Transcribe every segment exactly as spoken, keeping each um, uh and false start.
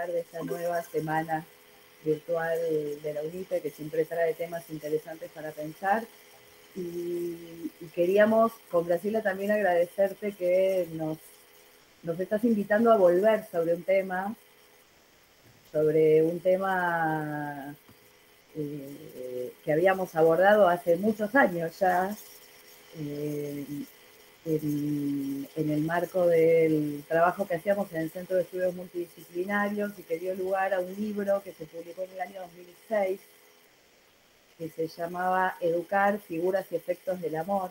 participar de esta nueva semana virtual de la UNIPE, que siempre trae temas interesantes para pensar. Y, y queríamos, con Graciela, también agradecerte que nos, nos estás invitando a volver sobre un tema, sobre un tema eh, que habíamos abordado hace muchos años ya, eh, en, en el marco del trabajo que hacíamos en el Centro de Estudios Multidisciplinarios y que dio lugar a un libro que se publicó en el año dos mil seis, que se llamaba Educar, Figuras y Efectos del Amor.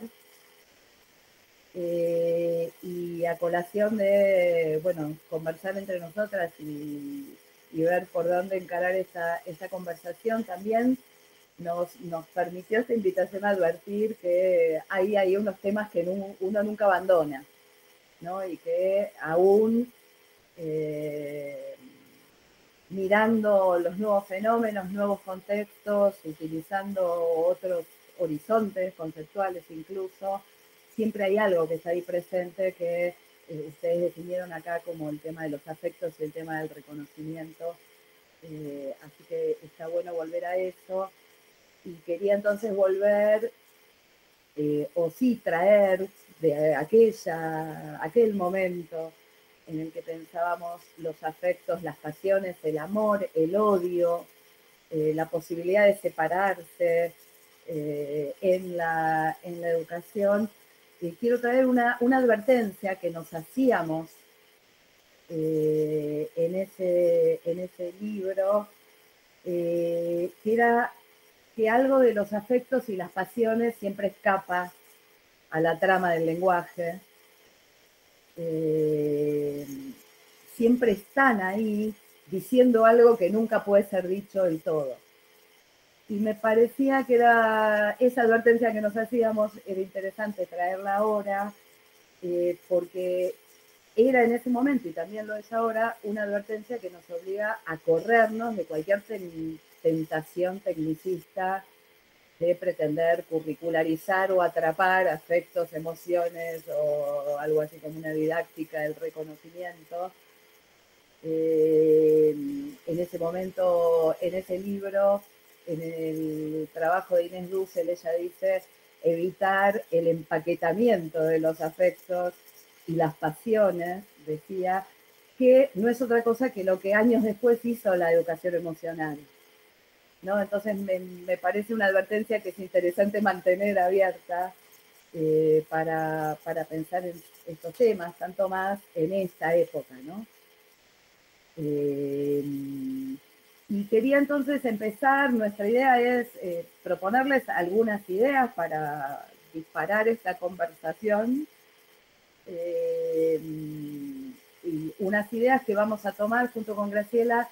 Eh, y a colación de, bueno, conversar entre nosotras y, y ver por dónde encarar esta, esta conversación, también nos, nos permitió esta invitación a advertir que hay, hay unos temas que no, uno nunca abandona, ¿no? Y que aún eh, mirando los nuevos fenómenos, nuevos contextos, utilizando otros horizontes conceptuales incluso, siempre hay algo que está ahí presente que eh, ustedes definieron acá como el tema de los afectos y el tema del reconocimiento. Eh, así que está bueno volver a eso. Y quería entonces volver, eh, o sí traer de aquella, aquel momento en el que pensábamos los afectos, las pasiones, el amor, el odio, eh, la posibilidad de separarse eh, en, la, en la educación. Y quiero traer una, una advertencia que nos hacíamos eh, en, ese, en ese libro, eh, que era que algo de los afectos y las pasiones siempre escapa a la trama del lenguaje. Eh, siempre están ahí diciendo algo que nunca puede ser dicho del todo. Y me parecía que era esa advertencia que nos hacíamos, era interesante traerla ahora, eh, porque era en ese momento, y también lo es ahora, una advertencia que nos obliga a corrernos de cualquier ten tentación tecnicista de pretender curricularizar o atrapar afectos, emociones o algo así como una didáctica del reconocimiento. Eh, en ese momento, en ese libro, en el trabajo de Inés Dussel, ella dice evitar el empaquetamiento de los afectos y las pasiones, decía, que no es otra cosa que lo que años después hizo la educación emocional, ¿no? Entonces me, me parece una advertencia que es interesante mantener abierta eh, para, para pensar en estos temas, tanto más en esta época, ¿no? Eh, y quería entonces empezar, nuestra idea es eh, proponerles algunas ideas para disparar esta conversación, eh, y unas ideas que vamos a tomar junto con Graciela,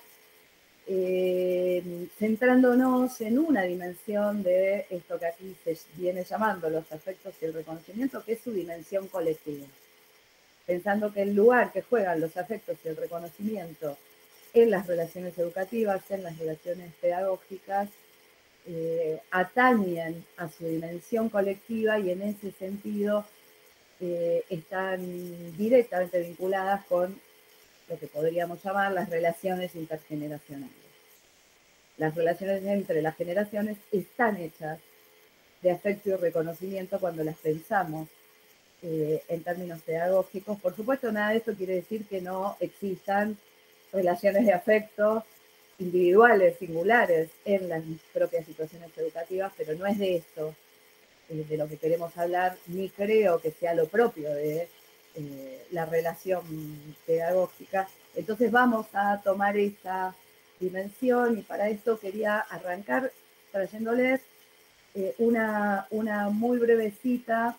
eh, centrándonos en una dimensión de esto que aquí se viene llamando los afectos y el reconocimiento, que es su dimensión colectiva. Pensando que el lugar que juegan los afectos y el reconocimiento en las relaciones educativas, en las relaciones pedagógicas, eh, atañen a su dimensión colectiva y en ese sentido eh, están directamente vinculadas con lo que podríamos llamar las relaciones intergeneracionales. Las relaciones entre las generaciones están hechas de afecto y reconocimiento cuando las pensamos eh, en términos pedagógicos. Por supuesto, nada de esto quiere decir que no existan relaciones de afecto individuales, singulares, en las propias situaciones educativas, pero no es de esto eh, de lo que queremos hablar, ni creo que sea lo propio de eh, la relación pedagógica. Entonces vamos a tomar esta dimensión y para esto quería arrancar trayéndoles eh, una, una muy breve cita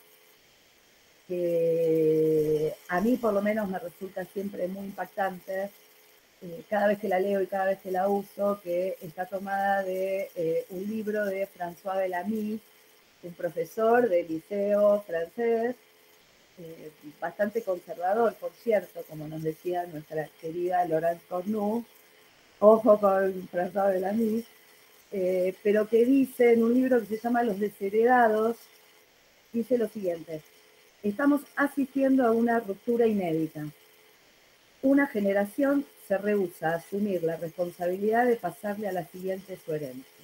que a mí por lo menos me resulta siempre muy impactante, eh, cada vez que la leo y cada vez que la uso, que está tomada de eh, un libro de François Bellamy, un profesor de liceo francés, eh, bastante conservador, por cierto, como nos decía nuestra querida Laurence Cornu, ojo con François Bellamy, eh, pero que dice en un libro que se llama Los desheredados, dice lo siguiente: estamos asistiendo a una ruptura inédita. Una generación se rehúsa a asumir la responsabilidad de pasarle a la siguiente su herencia.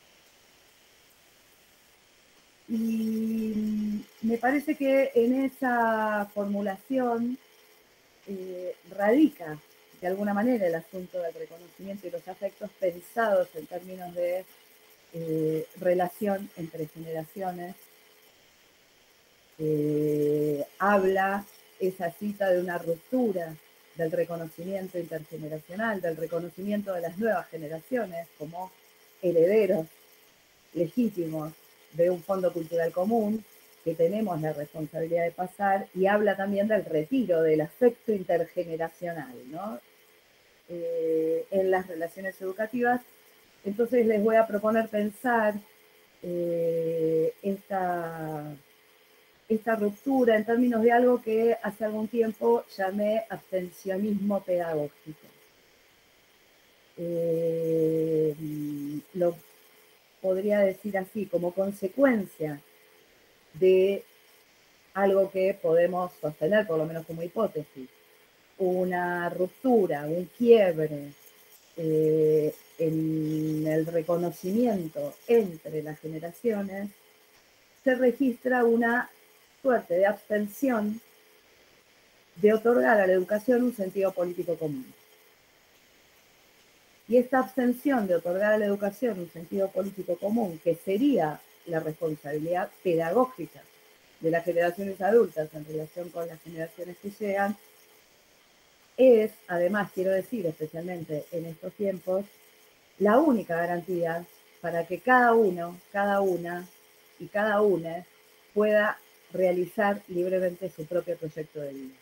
Y me parece que en esa formulación eh, radica de alguna manera el asunto del reconocimiento y los afectos pensados en términos de eh, relación entre generaciones. Eh, habla esa cita de una ruptura del reconocimiento intergeneracional, del reconocimiento de las nuevas generaciones como herederos legítimos de un fondo cultural común que tenemos la responsabilidad de pasar, y habla también del retiro del afecto intergeneracional, ¿no? Eh, en las relaciones educativas. Entonces les voy a proponer pensar eh, esta, esta ruptura en términos de algo que hace algún tiempo llamé abstencionismo pedagógico. Eh, lo podría decir así, como consecuencia de algo que podemos sostener, por lo menos como hipótesis, una ruptura, un quiebre eh, en el reconocimiento entre las generaciones, se registra una suerte de abstención de otorgar a la educación un sentido político común. Y esta abstención de otorgar a la educación un sentido político común, que sería la responsabilidad pedagógica de las generaciones adultas en relación con las generaciones que llegan, es, además, quiero decir, especialmente en estos tiempos, la única garantía para que cada uno, cada una y cada una pueda realizar libremente su propio proyecto de vida.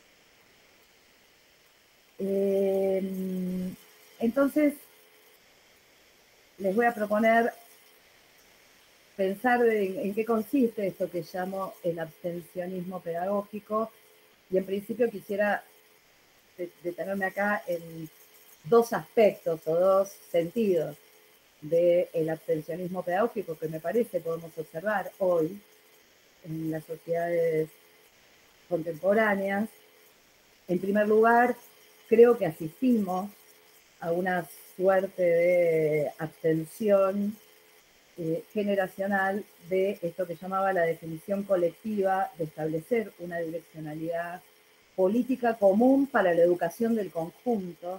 Eh, entonces, les voy a proponer pensar en, en qué consiste esto que llamo el abstencionismo pedagógico, y en principio quisiera detenerme acá en dos aspectos o dos sentidos del abstencionismo pedagógico que me parece podemos observar hoy en las sociedades contemporáneas. En primer lugar, creo que asistimos a una suerte de abstención eh, generacional de esto que llamaba la definición colectiva de establecer una direccionalidad política común para la educación del conjunto,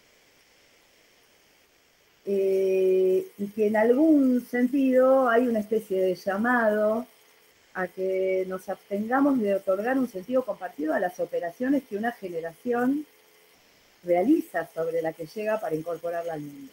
eh, y que en algún sentido hay una especie de llamado a que nos abstengamos de otorgar un sentido compartido a las operaciones que una generación realiza sobre la que llega para incorporarla al mundo.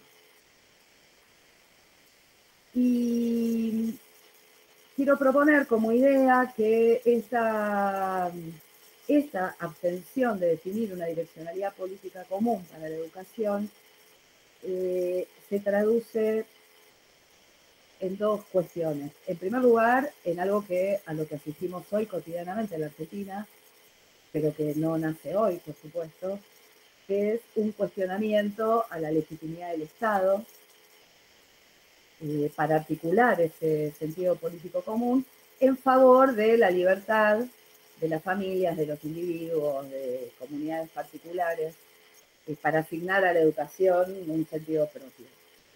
Y quiero proponer como idea que esta, esta abstención de definir una direccionalidad política común para la educación eh, se traduce en dos cuestiones. En primer lugar, en algo que a lo que asistimos hoy cotidianamente en la Argentina, pero que no nace hoy, por supuesto, que es un cuestionamiento a la legitimidad del Estado eh, para articular ese sentido político común en favor de la libertad de las familias, de los individuos, de comunidades particulares, eh, para asignar a la educación un sentido propio.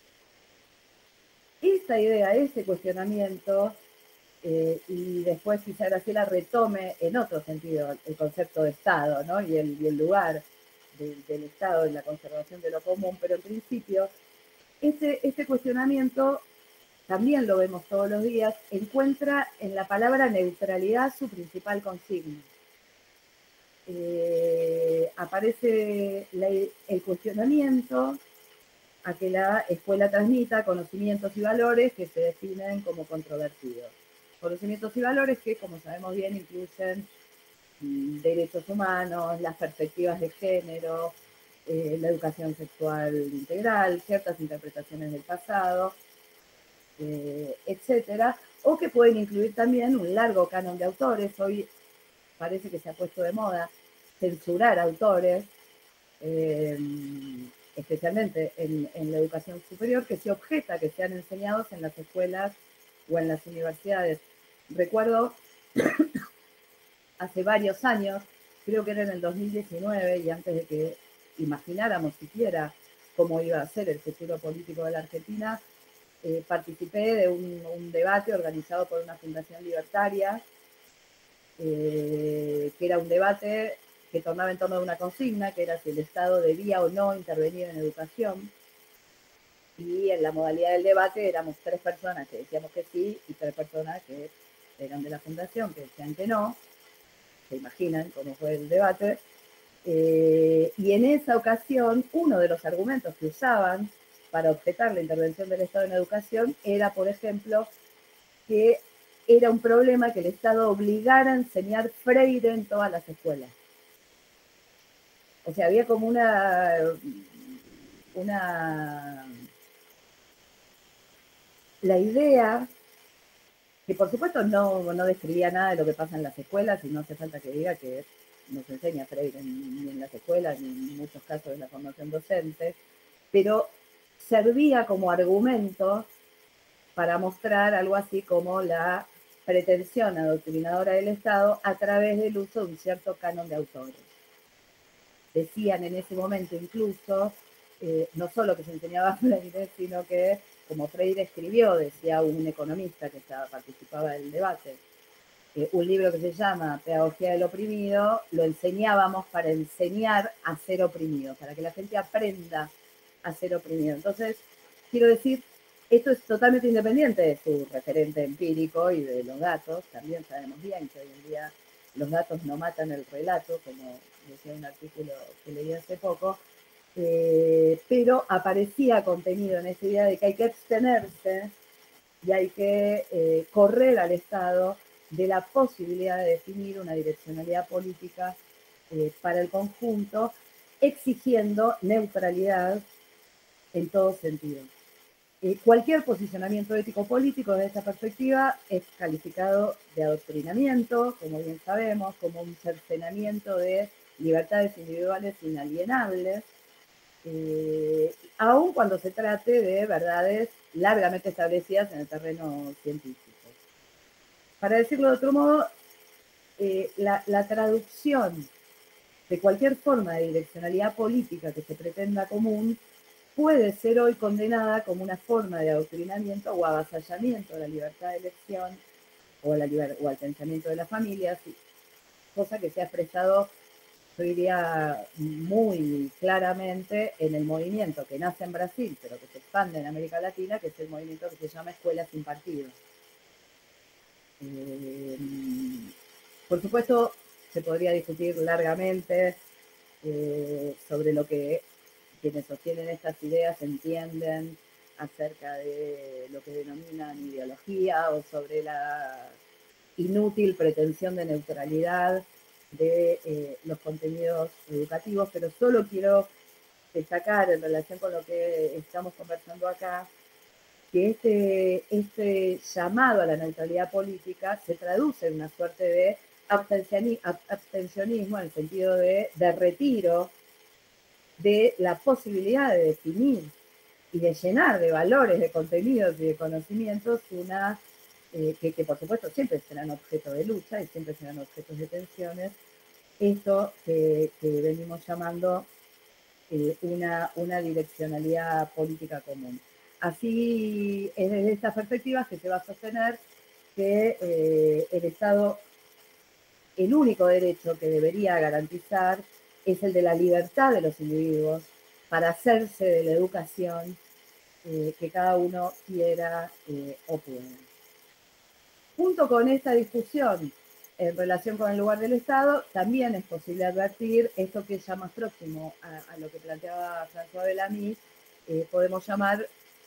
Esta idea, ese cuestionamiento, eh, y después quizá Graciela retome en otro sentido el concepto de Estado, ¿no? y, el, y el lugar de, del Estado en la conservación de lo común, pero en principio este, este cuestionamiento, también lo vemos todos los días, encuentra en la palabra neutralidad su principal consigna. Eh, aparece la, el cuestionamiento a que la escuela transmita conocimientos y valores que se definen como controvertidos. Conocimientos y valores que, como sabemos bien, incluyen mm, derechos humanos, las perspectivas de género, eh, la educación sexual integral, ciertas interpretaciones del pasado, eh, etcétera, o que pueden incluir también un largo canon de autores. Hoy parece que se ha puesto de moda censurar autores, eh, especialmente en, en la educación superior, que se objeta que sean enseñados en las escuelas o en las universidades. Recuerdo hace varios años, creo que era en el dos mil diecinueve y antes de que imagináramos siquiera cómo iba a ser el futuro político de la Argentina, eh, participé de un, un debate organizado por una fundación libertaria, eh, que era un debate que tornaba en torno a una consigna, que era si el Estado debía o no intervenir en educación. Y en la modalidad del debate éramos tres personas que decíamos que sí y tres personas que eran de la fundación que decían que no. Se imaginan cómo fue el debate. Eh, y en esa ocasión, uno de los argumentos que usaban para objetar la intervención del Estado en educación era, por ejemplo, que era un problema que el Estado obligara a enseñar Freire en todas las escuelas. O sea, había como una, una la idea, que por supuesto no, no describía nada de lo que pasa en las escuelas, y no hace falta que diga que no se enseña Freire ni en las escuelas, ni en muchos casos de la formación docente, pero servía como argumento para mostrar algo así como la pretensión adoctrinadora del Estado a través del uso de un cierto canon de autores. Decían en ese momento incluso, eh, no solo que se enseñaba Freire, sino que, como Freire escribió, decía un economista que estaba, participaba del debate, eh, un libro que se llama Pedagogía del Oprimido, lo enseñábamos para enseñar a ser oprimido, para que la gente aprenda a ser oprimido. Entonces, quiero decir, esto es totalmente independiente de su referente empírico y de los datos. También sabemos bien que hoy en día los datos no matan el relato, como decía un artículo que leí hace poco, eh, pero aparecía contenido en esa idea de que hay que abstenerse y hay que eh, correr al Estado de la posibilidad de definir una direccionalidad política eh, para el conjunto, exigiendo neutralidad en todo sentido. Eh, cualquier posicionamiento ético-político desde esta perspectiva es calificado de adoctrinamiento, como bien sabemos, como un cercenamiento de libertades individuales inalienables, eh, aun cuando se trate de verdades largamente establecidas en el terreno científico. Para decirlo de otro modo, eh, la, la traducción de cualquier forma de direccionalidad política que se pretenda común puede ser hoy condenada como una forma de adoctrinamiento o avasallamiento de la libertad de elección o, la liber o al pensamiento de las familias, cosa que se ha expresado, yo diría, muy claramente en el movimiento que nace en Brasil, pero que se expande en América Latina, que es el movimiento que se llama Escuelas sin Partido. Eh, por supuesto, se podría discutir largamente eh, sobre lo que quienes sostienen estas ideas entienden acerca de lo que denominan ideología o sobre la inútil pretensión de neutralidad de eh, los contenidos educativos, pero solo quiero destacar en relación con lo que estamos conversando acá, que este, este llamado a la neutralidad política se traduce en una suerte de abstencionismo en el sentido de, de retiro de la posibilidad de definir y de llenar de valores, de contenidos y de conocimientos una, eh, que, que por supuesto siempre serán objeto de lucha y siempre serán objetos de tensiones, esto que, que venimos llamando eh, una, una direccionalidad política común. Así es desde estas perspectivas que se va a sostener que eh, el Estado, el único derecho que debería garantizar es el de la libertad de los individuos para hacerse de la educación eh, que cada uno quiera eh, o pueda. Junto con esta discusión en relación con el lugar del Estado, también es posible advertir esto que es ya más próximo a, a lo que planteaba François Bellamy, eh, podemos llamar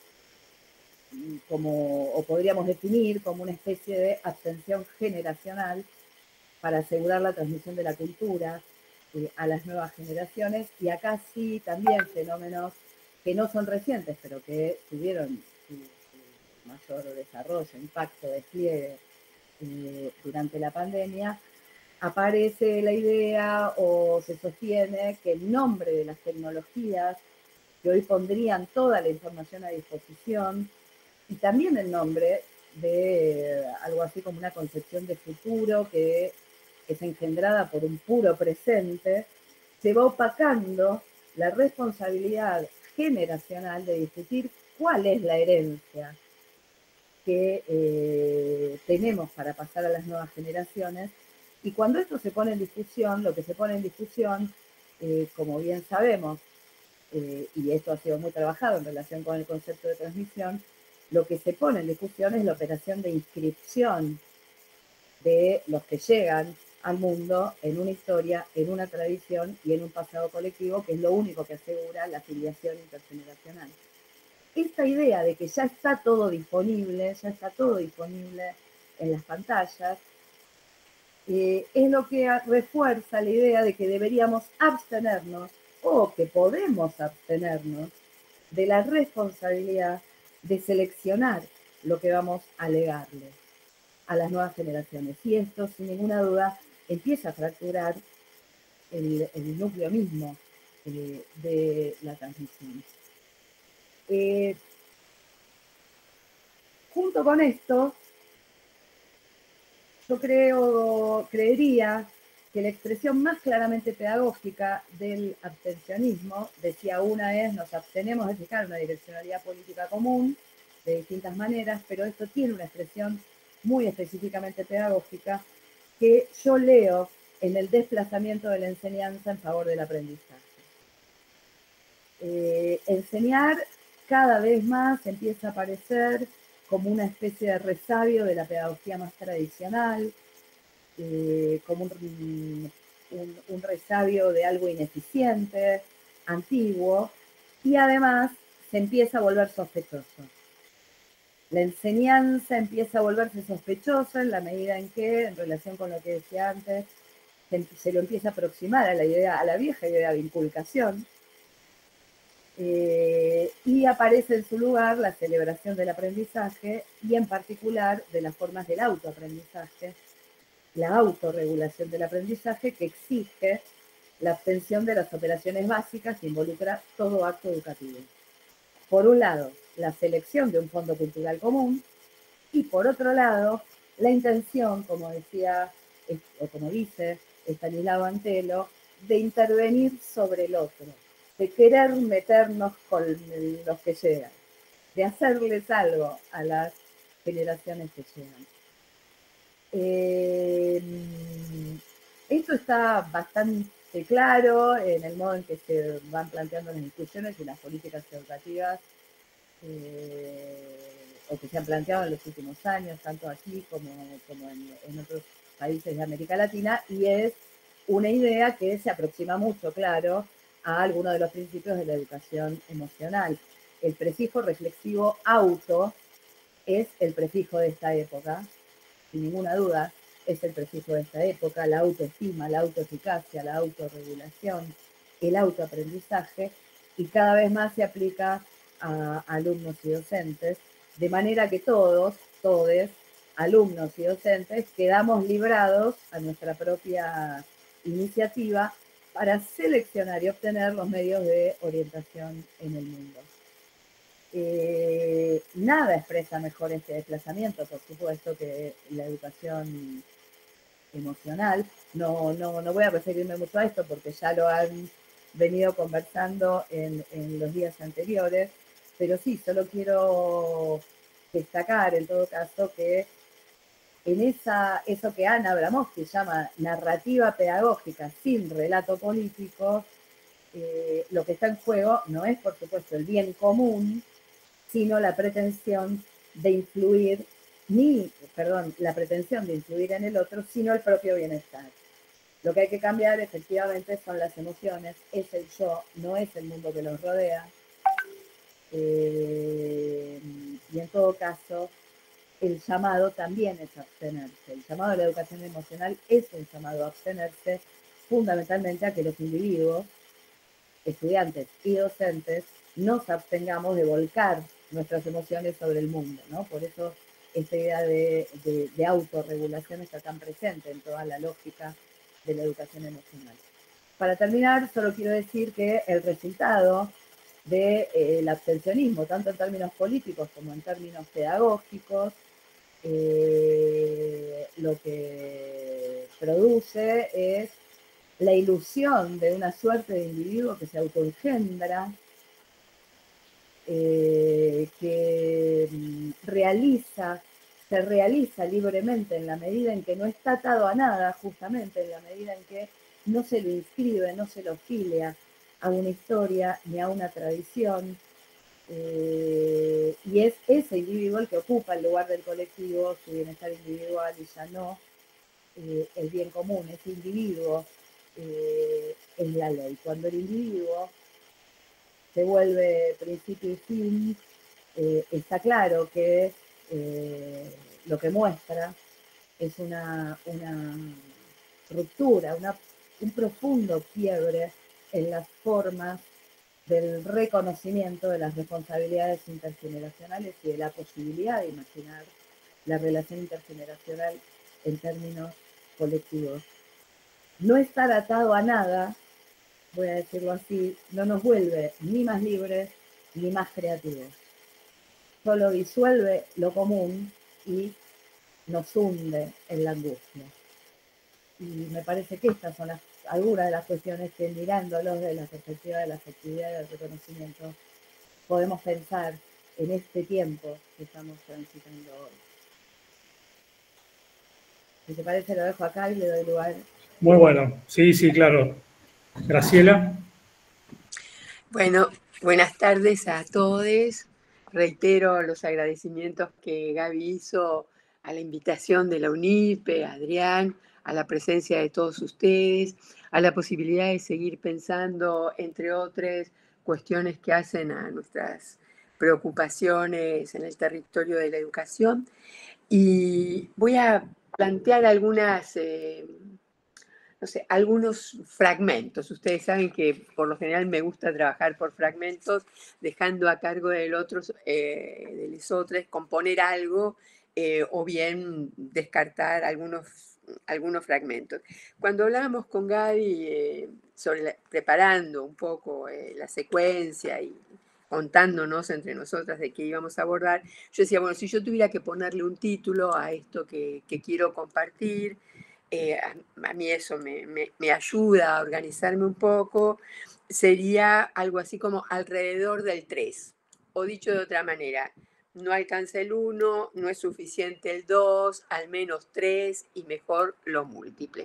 como, o podríamos definir como una especie de abstención generacional para asegurar la transmisión de la cultura eh, a las nuevas generaciones, y acá sí también fenómenos que no son recientes, pero que tuvieron su, su mayor desarrollo, impacto, despliegue eh, durante la pandemia, aparece la idea o se sostiene que en nombre de las tecnologías que hoy pondrían toda la información a disposición, y también en nombre de algo así como una concepción de futuro que es engendrada por un puro presente, se va opacando la responsabilidad generacional de discutir cuál es la herencia que eh, tenemos para pasar a las nuevas generaciones. Y cuando esto se pone en discusión, lo que se pone en discusión, eh, como bien sabemos, eh, y esto ha sido muy trabajado en relación con el concepto de transmisión, lo que se pone en discusión es la operación de inscripción de los que llegan al mundo en una historia, en una tradición y en un pasado colectivo, que es lo único que asegura la filiación intergeneracional. Esta idea de que ya está todo disponible, ya está todo disponible en las pantallas, eh, es lo que refuerza la idea de que deberíamos abstenernos o que podemos abstenernos de la responsabilidad de seleccionar lo que vamos a legarle a las nuevas generaciones. Y esto, sin ninguna duda, empieza a fracturar el, el núcleo mismo eh, de la transmisión. Eh, junto con esto, yo creo, creería que la expresión más claramente pedagógica del abstencionismo, decía una es, nos abstenemos de fijar una direccionalidad política común de distintas maneras, pero esto tiene una expresión muy específicamente pedagógica que yo leo en el desplazamiento de la enseñanza en favor del aprendizaje. Eh, enseñar cada vez más empieza a aparecer como una especie de resabio de la pedagogía más tradicional, eh, como un, un, un resabio de algo ineficiente, antiguo, y además se empieza a volver sospechoso. La enseñanza empieza a volverse sospechosa en la medida en que, en relación con lo que decía antes, se, se lo empieza a aproximar a la idea, a la vieja idea de inculcación, eh, y aparece en su lugar la celebración del aprendizaje y en particular de las formas del autoaprendizaje, la autorregulación del aprendizaje que exige la abstención de las operaciones básicas que involucra todo acto educativo. Por un lado, la selección de un fondo cultural común y por otro lado, la intención, como decía o como dice Estanislao Antelo, de intervenir sobre el otro, de querer meternos con los que llegan, de hacerles algo a las generaciones que llegan. Eh, esto está bastante claro en el modo en que se van planteando las discusiones y las políticas educativas eh, o que se han planteado en los últimos años, tanto aquí como, como en, en otros países de América Latina, y es una idea que se aproxima mucho, claro, a algunos de los principios de la educación emocional. El prefijo reflexivo auto es el prefijo de esta época, sin ninguna duda, es el prefijo de esta época, la autoestima, la autoeficacia, la autorregulación, el autoaprendizaje, y cada vez más se aplica a alumnos y docentes, de manera que todos, todes, alumnos y docentes, quedamos librados a nuestra propia iniciativa para seleccionar y obtener los medios de orientación en el mundo. Eh, nada expresa mejor este desplazamiento, por supuesto, que la educación emocional. No, no, no voy a referirme mucho a esto porque ya lo han venido conversando en, en los días anteriores, pero sí, solo quiero destacar en todo caso que en esa, eso que Ana Abramovsky llama narrativa pedagógica sin relato político, eh, lo que está en juego no es, por supuesto, el bien común, sino la pretensión de influir, ni, perdón, la pretensión de influir en el otro, sino el propio bienestar. Lo que hay que cambiar efectivamente son las emociones, es el yo, no es el mundo que los rodea. Eh, y en todo caso, el llamado también es abstenerse. El llamado de la educación emocional es un llamado a abstenerse fundamentalmente a que los individuos, estudiantes y docentes, nos abstengamos de volcar nuestras emociones sobre el mundo, ¿no? Por eso esta idea de, de, de autorregulación está tan presente en toda la lógica de la educación emocional. Para terminar, solo quiero decir que el resultado del de, eh, abstencionismo, tanto en términos políticos como en términos pedagógicos, eh, lo que produce es la ilusión de una suerte de individuo que se autoengendra, eh, que realiza, se realiza libremente en la medida en que no está atado a nada, justamente en la medida en que no se lo inscribe, no se lo filia a una historia ni a una tradición, eh, y es ese individuo el que ocupa el lugar del colectivo, su bienestar individual y ya no eh, el bien común. Ese individuo eh, es la ley. Cuando el individuo se vuelve principio y fin, eh, está claro que eh, lo que muestra es una, una ruptura, una, un profundo quiebre en las formas del reconocimiento de las responsabilidades intergeneracionales y de la posibilidad de imaginar la relación intergeneracional en términos colectivos. No estar atado a nada, voy a decirlo así, no nos vuelve ni más libres ni más creativos. Solo disuelve lo común y nos hunde en la angustia. Y me parece que estas son las, algunas de las cuestiones que, mirándolos desde la perspectiva de la afectividad y del reconocimiento, podemos pensar en este tiempo que estamos transitando hoy. Si te parece, lo dejo acá y le doy lugar. Muy bueno, sí, sí, claro. Graciela. Bueno, buenas tardes a todos. Reitero los agradecimientos que Gaby hizo a la invitación de la UNIPE, a Adrián, a la presencia de todos ustedes, a la posibilidad de seguir pensando, entre otras cuestiones que hacen a nuestras preocupaciones en el territorio de la educación. Y voy a plantear algunas... Eh, no sé, algunos fragmentos. Ustedes saben que por lo general me gusta trabajar por fragmentos, dejando a cargo del otro, eh, de los otros, componer algo eh, o bien descartar algunos, algunos fragmentos. Cuando hablábamos con Gaby eh, sobre la, preparando un poco eh, la secuencia y contándonos entre nosotras de qué íbamos a abordar, yo decía, bueno, si yo tuviera que ponerle un título a esto que, que quiero compartir, Eh, a, a mí eso me, me, me ayuda a organizarme un poco, sería algo así como alrededor del tres. O dicho de otra manera, no alcanza el uno, no es suficiente el dos, al menos tres y mejor lo múltiple.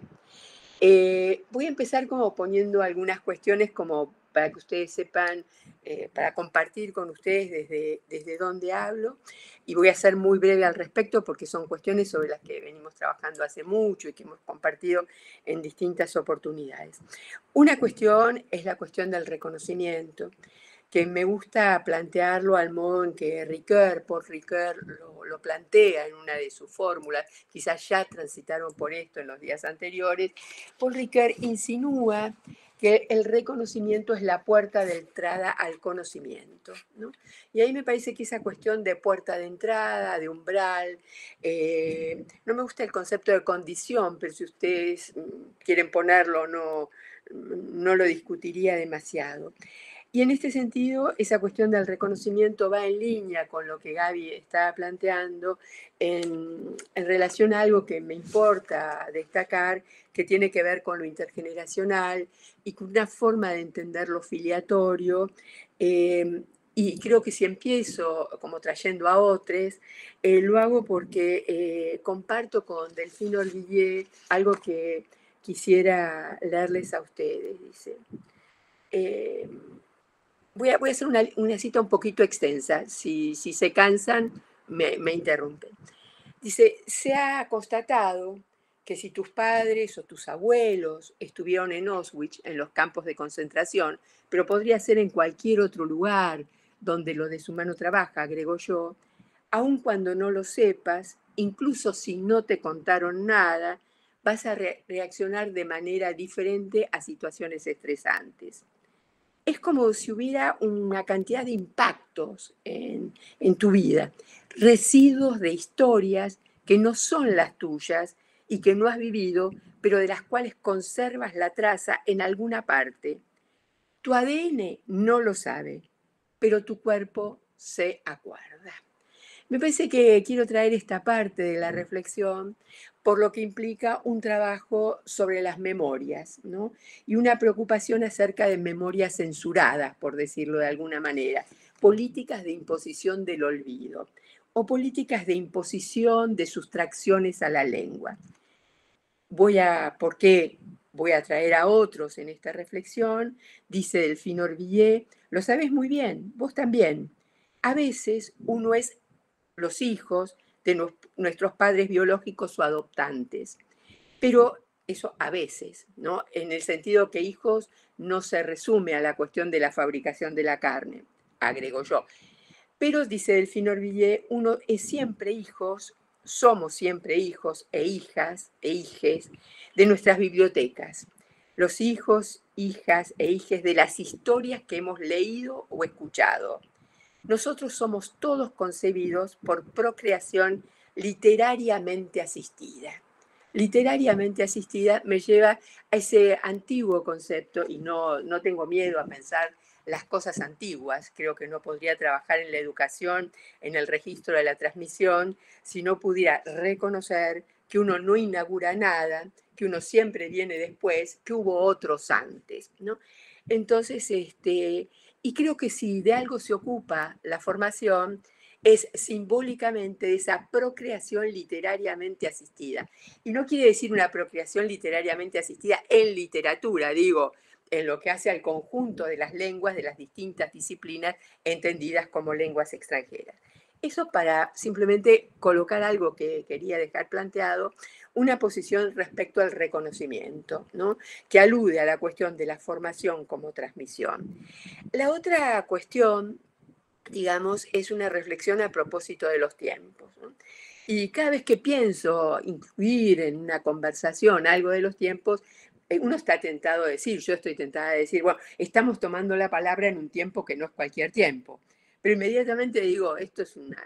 Eh, voy a empezar como poniendo algunas cuestiones como para que ustedes sepan, eh, para compartir con ustedes desde, desde dónde hablo, y voy a ser muy breve al respecto porque son cuestiones sobre las que venimos trabajando hace mucho y que hemos compartido en distintas oportunidades. Una cuestión es la cuestión del reconocimiento, que me gusta plantearlo al modo en que Ricoeur, Paul Ricoeur lo, lo plantea en una de sus fórmulas, quizás ya transitaron por esto en los días anteriores. Paul Ricoeur insinúa que el reconocimiento es la puerta de entrada al conocimiento, ¿no? Y ahí me parece que esa cuestión de puerta de entrada, de umbral, eh, no me gusta el concepto de condición, pero si ustedes quieren ponerlo, no, no lo discutiría demasiado. Y en este sentido, esa cuestión del reconocimiento va en línea con lo que Gaby está planteando en, en relación a algo que me importa destacar, que tiene que ver con lo intergeneracional y con una forma de entender lo filiatorio. Eh, y creo que si empiezo como trayendo a otros, eh, lo hago porque eh, comparto con Delphine Orvillier algo que quisiera leerles a ustedes. Dice... Eh, Voy a, voy a hacer una, una cita un poquito extensa. Si, si se cansan, me, me interrumpen. Dice, se ha constatado que si tus padres o tus abuelos estuvieron en Auschwitz, en los campos de concentración, pero podría ser en cualquier otro lugar donde lo deshumano trabaja, agrego yo, aun cuando no lo sepas, incluso si no te contaron nada, vas a re- reaccionar de manera diferente a situaciones estresantes. Es como si hubiera una cantidad de impactos en, en tu vida, residuos de historias que no son las tuyas y que no has vivido, pero de las cuales conservas la traza en alguna parte. Tu A D N no lo sabe, pero tu cuerpo se acuerda. Me parece que quiero traer esta parte de la reflexión por lo que implica un trabajo sobre las memorias, ¿no? Y una preocupación acerca de memorias censuradas, por decirlo de alguna manera, políticas de imposición del olvido o políticas de imposición de sustracciones a la lengua. Voy a, ¿por qué voy a traer a otros en esta reflexión? Dice Delphine Orvilliers, lo sabes muy bien, vos también. A veces uno es los hijos de no, nuestros padres biológicos o adoptantes, pero eso a veces, ¿no? En el sentido que hijos no se resume a la cuestión de la fabricación de la carne, agrego yo. Pero, dice Delphine Orvilliers, uno es siempre hijos, somos siempre hijos e hijas e hijes de nuestras bibliotecas. Los hijos, hijas e hijes de las historias que hemos leído o escuchado. Nosotros somos todos concebidos por procreación literariamente asistida. Literariamente asistida me lleva a ese antiguo concepto, y no, no tengo miedo a pensar las cosas antiguas. Creo que no podría trabajar en la educación, en el registro de la transmisión, si no pudiera reconocer que uno no inaugura nada, que uno siempre viene después, que hubo otros antes, ¿no? Entonces, este, y creo que si de algo se ocupa la formación, es simbólicamente de esa procreación literariamente asistida. Y no quiere decir una procreación literariamente asistida en literatura, digo, en lo que hace al conjunto de las lenguas de las distintas disciplinas entendidas como lenguas extranjeras. Eso para simplemente colocar algo que quería dejar planteado, una posición respecto al reconocimiento, ¿no? Que alude a la cuestión de la formación como transmisión. La otra cuestión, digamos, es una reflexión a propósito de los tiempos, ¿no? Y cada vez que pienso incluir en una conversación algo de los tiempos, uno está tentado a decir, yo estoy tentada a decir, bueno, estamos tomando la palabra en un tiempo que no es cualquier tiempo. Pero inmediatamente digo, esto es una...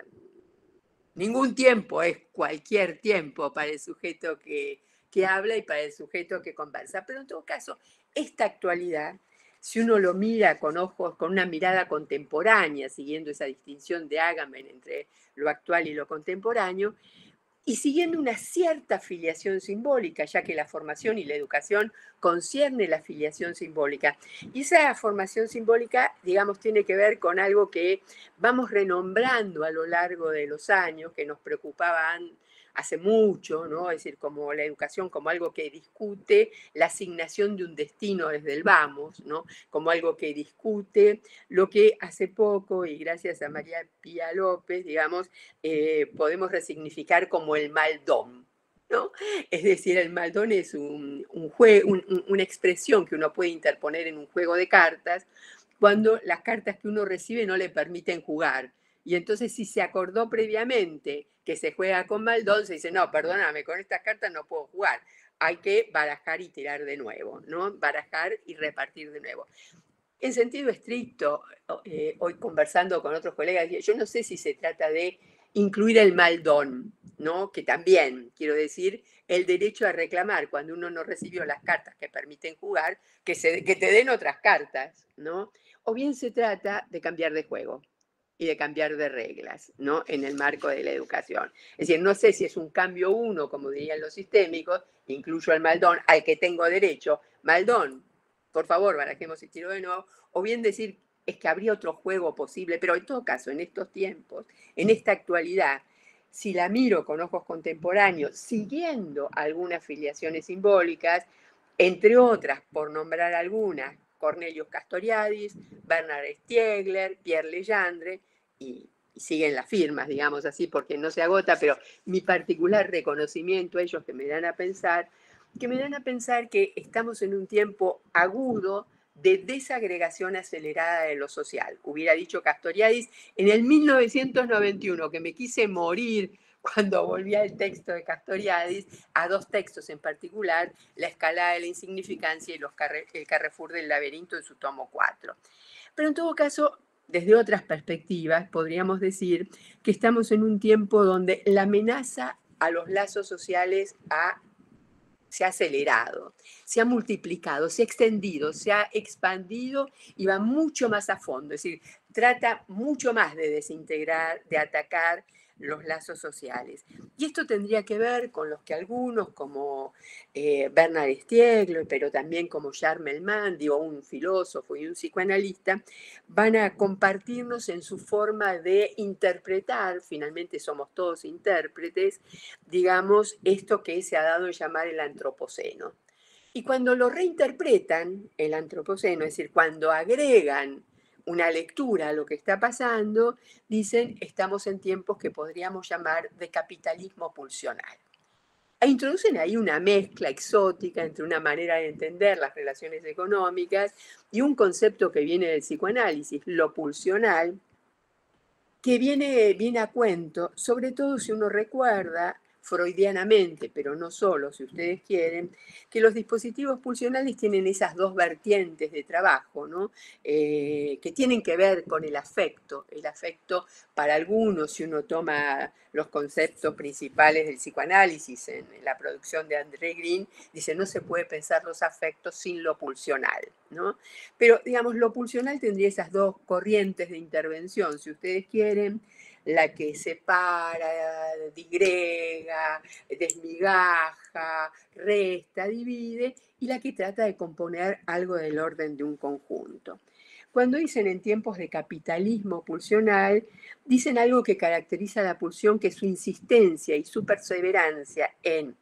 Ningún tiempo es cualquier tiempo para el sujeto que, que habla y para el sujeto que conversa. Pero en todo caso, esta actualidad, si uno lo mira con ojos, con una mirada contemporánea, siguiendo esa distinción de Agamben entre lo actual y lo contemporáneo, y siguiendo una cierta filiación simbólica, ya que la formación y la educación concierne la filiación simbólica. Y esa formación simbólica, digamos, tiene que ver con algo que vamos renombrando a lo largo de los años, que nos preocupaban hace mucho, ¿no? Es decir, como la educación como algo que discute la asignación de un destino desde el vamos, ¿no? Como algo que discute lo que hace poco, y gracias a María Pía López, digamos, eh, podemos resignificar como el maldón, ¿no? Es decir, el maldón es un, un jue- un, un, una expresión que uno puede interponer en un juego de cartas cuando las cartas que uno recibe no le permiten jugar. Y entonces, si se acordó previamente que se juega con maldón, se dice, no, perdóname, con estas cartas no puedo jugar. Hay que barajar y tirar de nuevo, ¿no? Barajar y repartir de nuevo. En sentido estricto, eh, hoy conversando con otros colegas, yo no sé si se trata de incluir el maldón, ¿no? Que también, quiero decir, el derecho a reclamar cuando uno no recibió las cartas que permiten jugar, que, se, que te den otras cartas, ¿no? O bien se trata de cambiar de juego y de cambiar de reglas, ¿no? En el marco de la educación. Es decir, no sé si es un cambio uno, como dirían los sistémicos, incluyo el maldón, al que tengo derecho. Maldón, por favor, barajemos el tiro de nuevo, o bien decir, es que habría otro juego posible, pero en todo caso, en estos tiempos, en esta actualidad, si la miro con ojos contemporáneos, siguiendo algunas filiaciones simbólicas, entre otras, por nombrar algunas, Cornelius Castoriadis, Bernard Stiegler, Pierre Legendre, y, y siguen las firmas, digamos así, porque no se agota, pero mi particular reconocimiento a ellos que me dan a pensar, que me dan a pensar que estamos en un tiempo agudo de desagregación acelerada de lo social. Hubiera dicho Castoriadis en el mil novecientos noventa y uno, que me quise morir cuando volví al texto de Castoriadis, a dos textos en particular, La escalada de la insignificancia y los carre, El Carrefour del laberinto en su tomo cuatro. Pero en todo caso, desde otras perspectivas, podríamos decir que estamos en un tiempo donde la amenaza a los lazos sociales ha se ha acelerado, se ha multiplicado, se ha extendido, se ha expandido y va mucho más a fondo. Es decir, trata mucho más de desintegrar, de atacar, los lazos sociales. Y esto tendría que ver con los que algunos, como eh, Bernard Stiegler, pero también como Charles Melman, digo, un filósofo y un psicoanalista, van a compartirnos en su forma de interpretar, finalmente somos todos intérpretes, digamos, esto que se ha dado en llamar el antropoceno. Y cuando lo reinterpretan, el antropoceno, es decir, cuando agregan una lectura a lo que está pasando, dicen, estamos en tiempos que podríamos llamar de capitalismo pulsional. E introducen ahí una mezcla exótica entre una manera de entender las relaciones económicas y un concepto que viene del psicoanálisis, lo pulsional, que viene, viene a cuento, sobre todo si uno recuerda freudianamente, pero no solo, si ustedes quieren, que los dispositivos pulsionales tienen esas dos vertientes de trabajo, ¿no? Eh, que tienen que ver con el afecto. El afecto, para algunos, si uno toma los conceptos principales del psicoanálisis en, en la producción de André Green, dice, no se puede pensar los afectos sin lo pulsional, ¿no? Pero, digamos, lo pulsional tendría esas dos corrientes de intervención, si ustedes quieren, la que separa, digrega, desmigaja, resta, divide, y la que trata de componer algo del orden de un conjunto. Cuando dicen en tiempos de capitalismo pulsional, dicen algo que caracteriza a la pulsión, que es su insistencia y su perseverancia en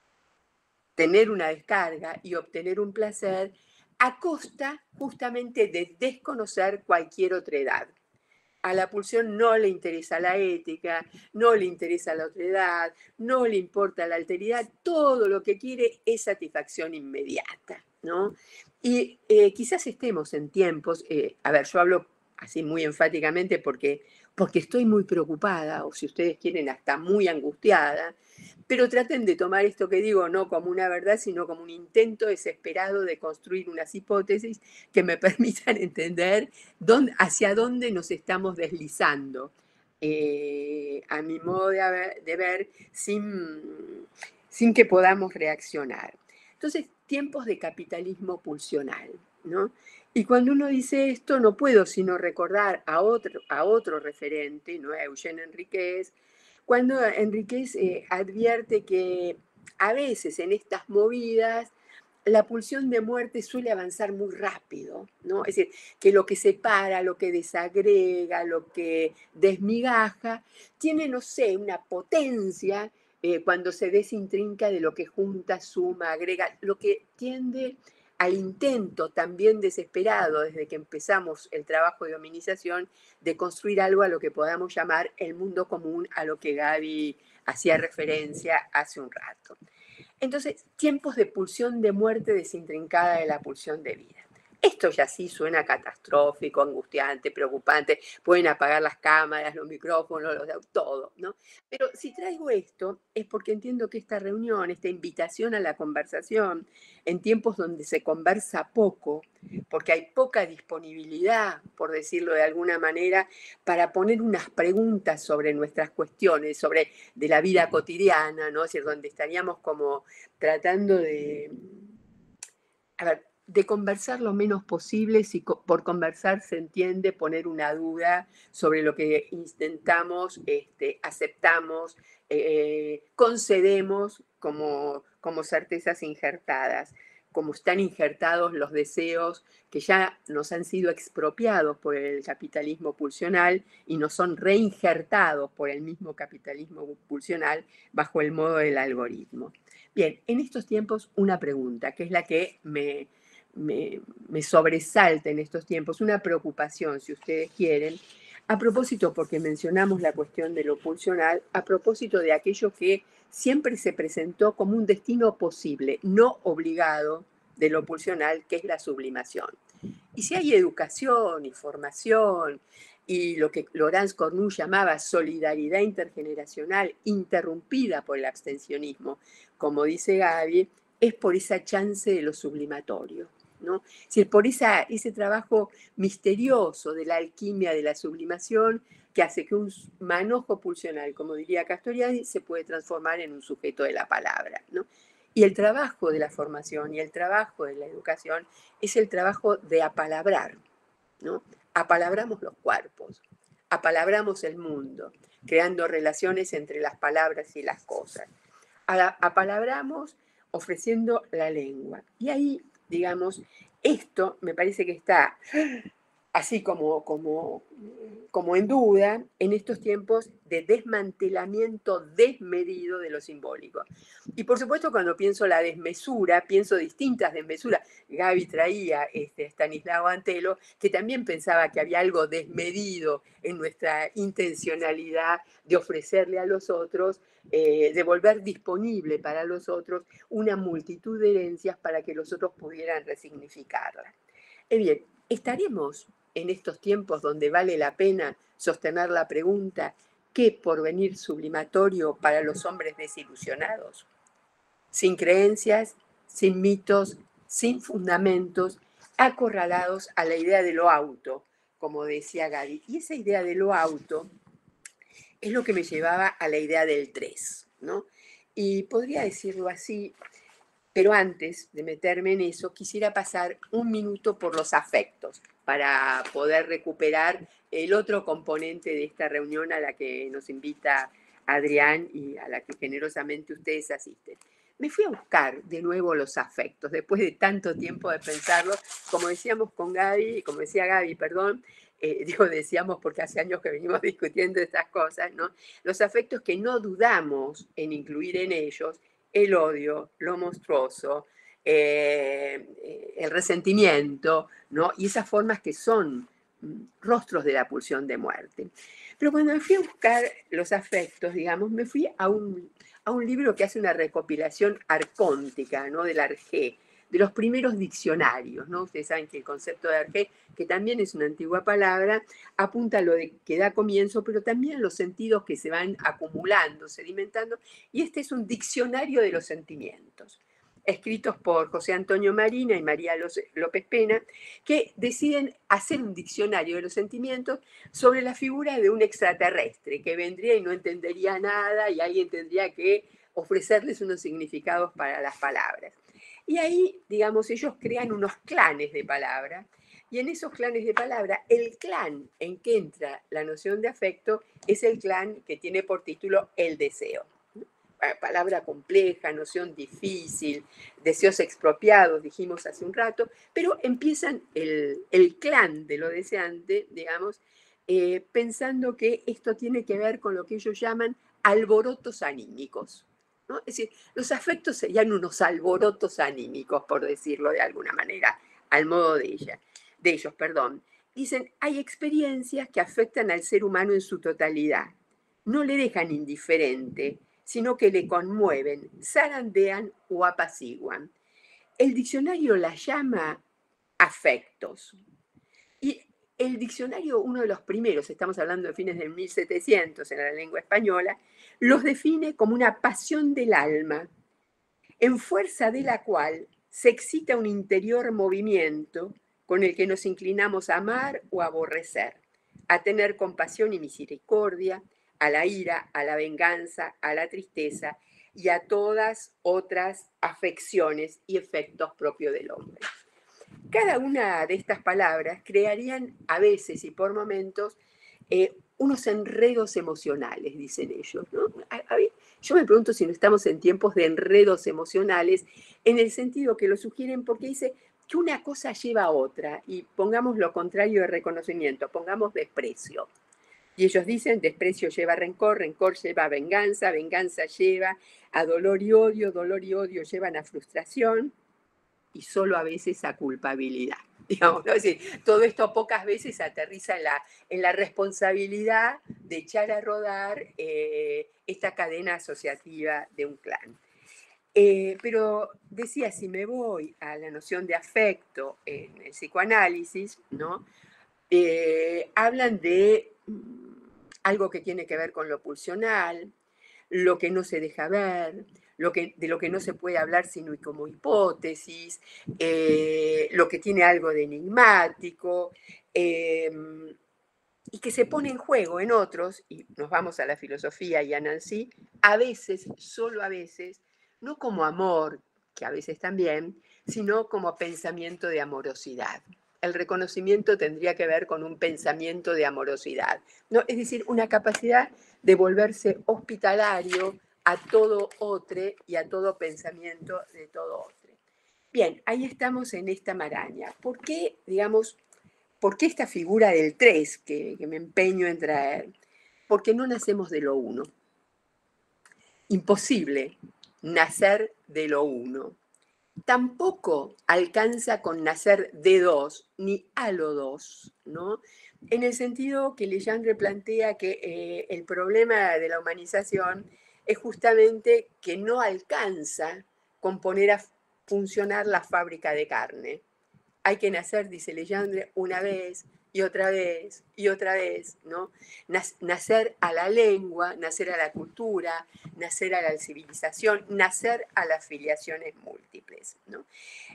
tener una descarga y obtener un placer a costa justamente de desconocer cualquier otra edad. A la pulsión no le interesa la ética, no le interesa la otredad, no le importa la alteridad, todo lo que quiere es satisfacción inmediata, ¿no? Y eh, quizás estemos en tiempos, eh, a ver, yo hablo así muy enfáticamente porque, porque estoy muy preocupada, o si ustedes quieren, hasta muy angustiada, pero traten de tomar esto que digo no como una verdad, sino como un intento desesperado de construir unas hipótesis que me permitan entender dónde, hacia dónde nos estamos deslizando, eh, a mi modo de ver, de ver sin, sin que podamos reaccionar. Entonces, tiempos de capitalismo pulsional, ¿no? Y cuando uno dice esto, no puedo sino recordar a otro, a otro referente, ¿no? A Eugene Enríquez, cuando Enríquez eh, advierte que a veces en estas movidas la pulsión de muerte suele avanzar muy rápido, ¿no? Es decir, que lo que separa, lo que desagrega, lo que desmigaja, tiene, no sé, una potencia eh, cuando se desintrinca de lo que junta, suma, agrega, lo que tiende al intento también desesperado desde que empezamos el trabajo de hominización de construir algo a lo que podamos llamar el mundo común, a lo que Gaby hacía referencia hace un rato. Entonces, tiempos de pulsión de muerte desintrincada de la pulsión de vida. Esto ya sí suena catastrófico, angustiante, preocupante. Pueden apagar las cámaras, los micrófonos, los, todo, ¿no? Pero si traigo esto es porque entiendo que esta reunión, esta invitación a la conversación, en tiempos donde se conversa poco, porque hay poca disponibilidad, por decirlo de alguna manera, para poner unas preguntas sobre nuestras cuestiones, sobre de la vida cotidiana, ¿no? Es decir, donde estaríamos como tratando de, a ver, de conversar lo menos posible, si por conversar se entiende poner una duda sobre lo que intentamos, este, aceptamos, eh, concedemos como, como certezas injertadas, como están injertados los deseos que ya nos han sido expropiados por el capitalismo pulsional y nos son reinjertados por el mismo capitalismo pulsional bajo el modo del algoritmo. Bien, en estos tiempos una pregunta, que es la que me, me, me sobresalta en estos tiempos, una preocupación, si ustedes quieren, a propósito, porque mencionamos la cuestión de lo pulsional, a propósito de aquello que siempre se presentó como un destino posible, no obligado de lo pulsional, que es la sublimación. Y si hay educación y formación y lo que Laurence Cornu llamaba solidaridad intergeneracional interrumpida por el abstencionismo, como dice Gaby, es por esa chance de lo sublimatorio, ¿no? Es decir, por esa, ese trabajo misterioso de la alquimia de la sublimación que hace que un manojo pulsional, como diría Castoriadis, se puede transformar en un sujeto de la palabra, ¿no? Y el trabajo de la formación y el trabajo de la educación es el trabajo de apalabrar, ¿no? Apalabramos los cuerpos, apalabramos el mundo, creando relaciones entre las palabras y las cosas. Apalabramos ofreciendo la lengua. Y ahí, digamos, esto me parece que está así como, como, como en duda en estos tiempos de desmantelamiento desmedido de lo simbólico. Y por supuesto, cuando pienso la desmesura, pienso distintas desmesuras. Gaby traía este, Stanislao Antelo, que también pensaba que había algo desmedido en nuestra intencionalidad de ofrecerle a los otros, eh, de volver disponible para los otros una multitud de herencias para que los otros pudieran resignificarlas. Eh bien, ¿estaremos en estos tiempos donde vale la pena sostener la pregunta ¿qué porvenir sublimatorio para los hombres desilusionados? Sin creencias, sin mitos, sin fundamentos, acorralados a la idea de lo auto, como decía Gaby. Y esa idea de lo auto es lo que me llevaba a la idea del tres, ¿no? Y podría decirlo así, pero antes de meterme en eso, quisiera pasar un minuto por los afectos para poder recuperar el otro componente de esta reunión a la que nos invita Adrián y a la que generosamente ustedes asisten. Me fui a buscar de nuevo los afectos, después de tanto tiempo de pensarlos, como decíamos con Gaby, como decía Gaby, perdón, eh, digo decíamos porque hace años que venimos discutiendo estas cosas, ¿no? Los afectos que no dudamos en incluir en ellos, el odio, lo monstruoso, eh, el resentimiento, ¿no? Y esas formas que son mm, rostros de la pulsión de muerte. Pero cuando me fui a buscar los afectos, digamos, me fui a un, a un libro que hace una recopilación arcóntica, ¿no? Del Arjé, de los primeros diccionarios, ¿no? Ustedes saben que el concepto de Arjé, que también es una antigua palabra, apunta a lo de que da comienzo, pero también los sentidos que se van acumulando, sedimentando, y este es un diccionario de los sentimientos, escritos por José Antonio Marina y María López Pena, que deciden hacer un diccionario de los sentimientos sobre la figura de un extraterrestre que vendría y no entendería nada y alguien tendría que ofrecerles unos significados para las palabras. Y ahí, digamos, ellos crean unos clanes de palabra, y en esos clanes de palabra, el clan en que entra la noción de afecto es el clan que tiene por título el deseo. Palabra compleja, noción difícil, deseos expropiados, dijimos hace un rato, pero empiezan el, el clan de lo deseante, digamos, eh, pensando que esto tiene que ver con lo que ellos llaman alborotos anímicos, ¿no? Es decir, los afectos serían unos alborotos anímicos, por decirlo de alguna manera, al modo de ella, de ellos, perdón. Dicen, hay experiencias que afectan al ser humano en su totalidad. No le dejan indiferente, sino que le conmueven, zarandean o apaciguan. El diccionario la llama afectos. Y el diccionario, uno de los primeros, estamos hablando de fines de mil setecientos en la lengua española, los define como una pasión del alma, en fuerza de la cual se excita un interior movimiento con el que nos inclinamos a amar o a aborrecer, a tener compasión y misericordia, a la ira, a la venganza, a la tristeza y a todas otras afecciones y efectos propios del hombre. Cada una de estas palabras crearían a veces y por momentos eh, unos enredos emocionales, dicen ellos, ¿no? A, a ver, yo me pregunto si no estamos en tiempos de enredos emocionales, en el sentido que lo sugieren porque dice que una cosa lleva a otra, y pongamos lo contrario de reconocimiento, pongamos desprecio. Y ellos dicen, desprecio lleva rencor, rencor lleva venganza, venganza lleva a dolor y odio, dolor y odio llevan a frustración, y solo a veces a culpabilidad. Digamos, ¿no? Es decir, todo esto pocas veces aterriza en la, en la responsabilidad de echar a rodar eh, esta cadena asociativa de un clan. Eh, pero decía, si me voy a la noción de afecto en el psicoanálisis, ¿no? Eh, hablan de mm, algo que tiene que ver con lo pulsional, lo que no se deja ver, lo que, de lo que no se puede hablar sino como hipótesis, eh, lo que tiene algo de enigmático, eh, y que se pone en juego en otros, y nos vamos a la filosofía y a Nancy, a veces, solo a veces, no como amor, que a veces también, sino como pensamiento de amorosidad. el reconocimiento tendría que ver con un pensamiento de amorosidad, ¿no? Es decir, una capacidad de volverse hospitalario a todo otro y a todo pensamiento de todo otro. Bien, ahí estamos en esta maraña. ¿Por qué, digamos, por qué esta figura del tres que, que me empeño en traer? Porque no nacemos de lo uno. Imposible nacer de lo uno. Tampoco alcanza con nacer de dos, ni a lo dos, ¿no? En el sentido que Legendre plantea que eh, el problema de la humanización es justamente que no alcanza con poner a funcionar la fábrica de carne. Hay que nacer, dice Legendre, una vez y otra vez y otra vez, ¿no? Nacer a la lengua, nacer a la cultura, nacer a la civilización, nacer a las filiaciones múltiples, ¿no?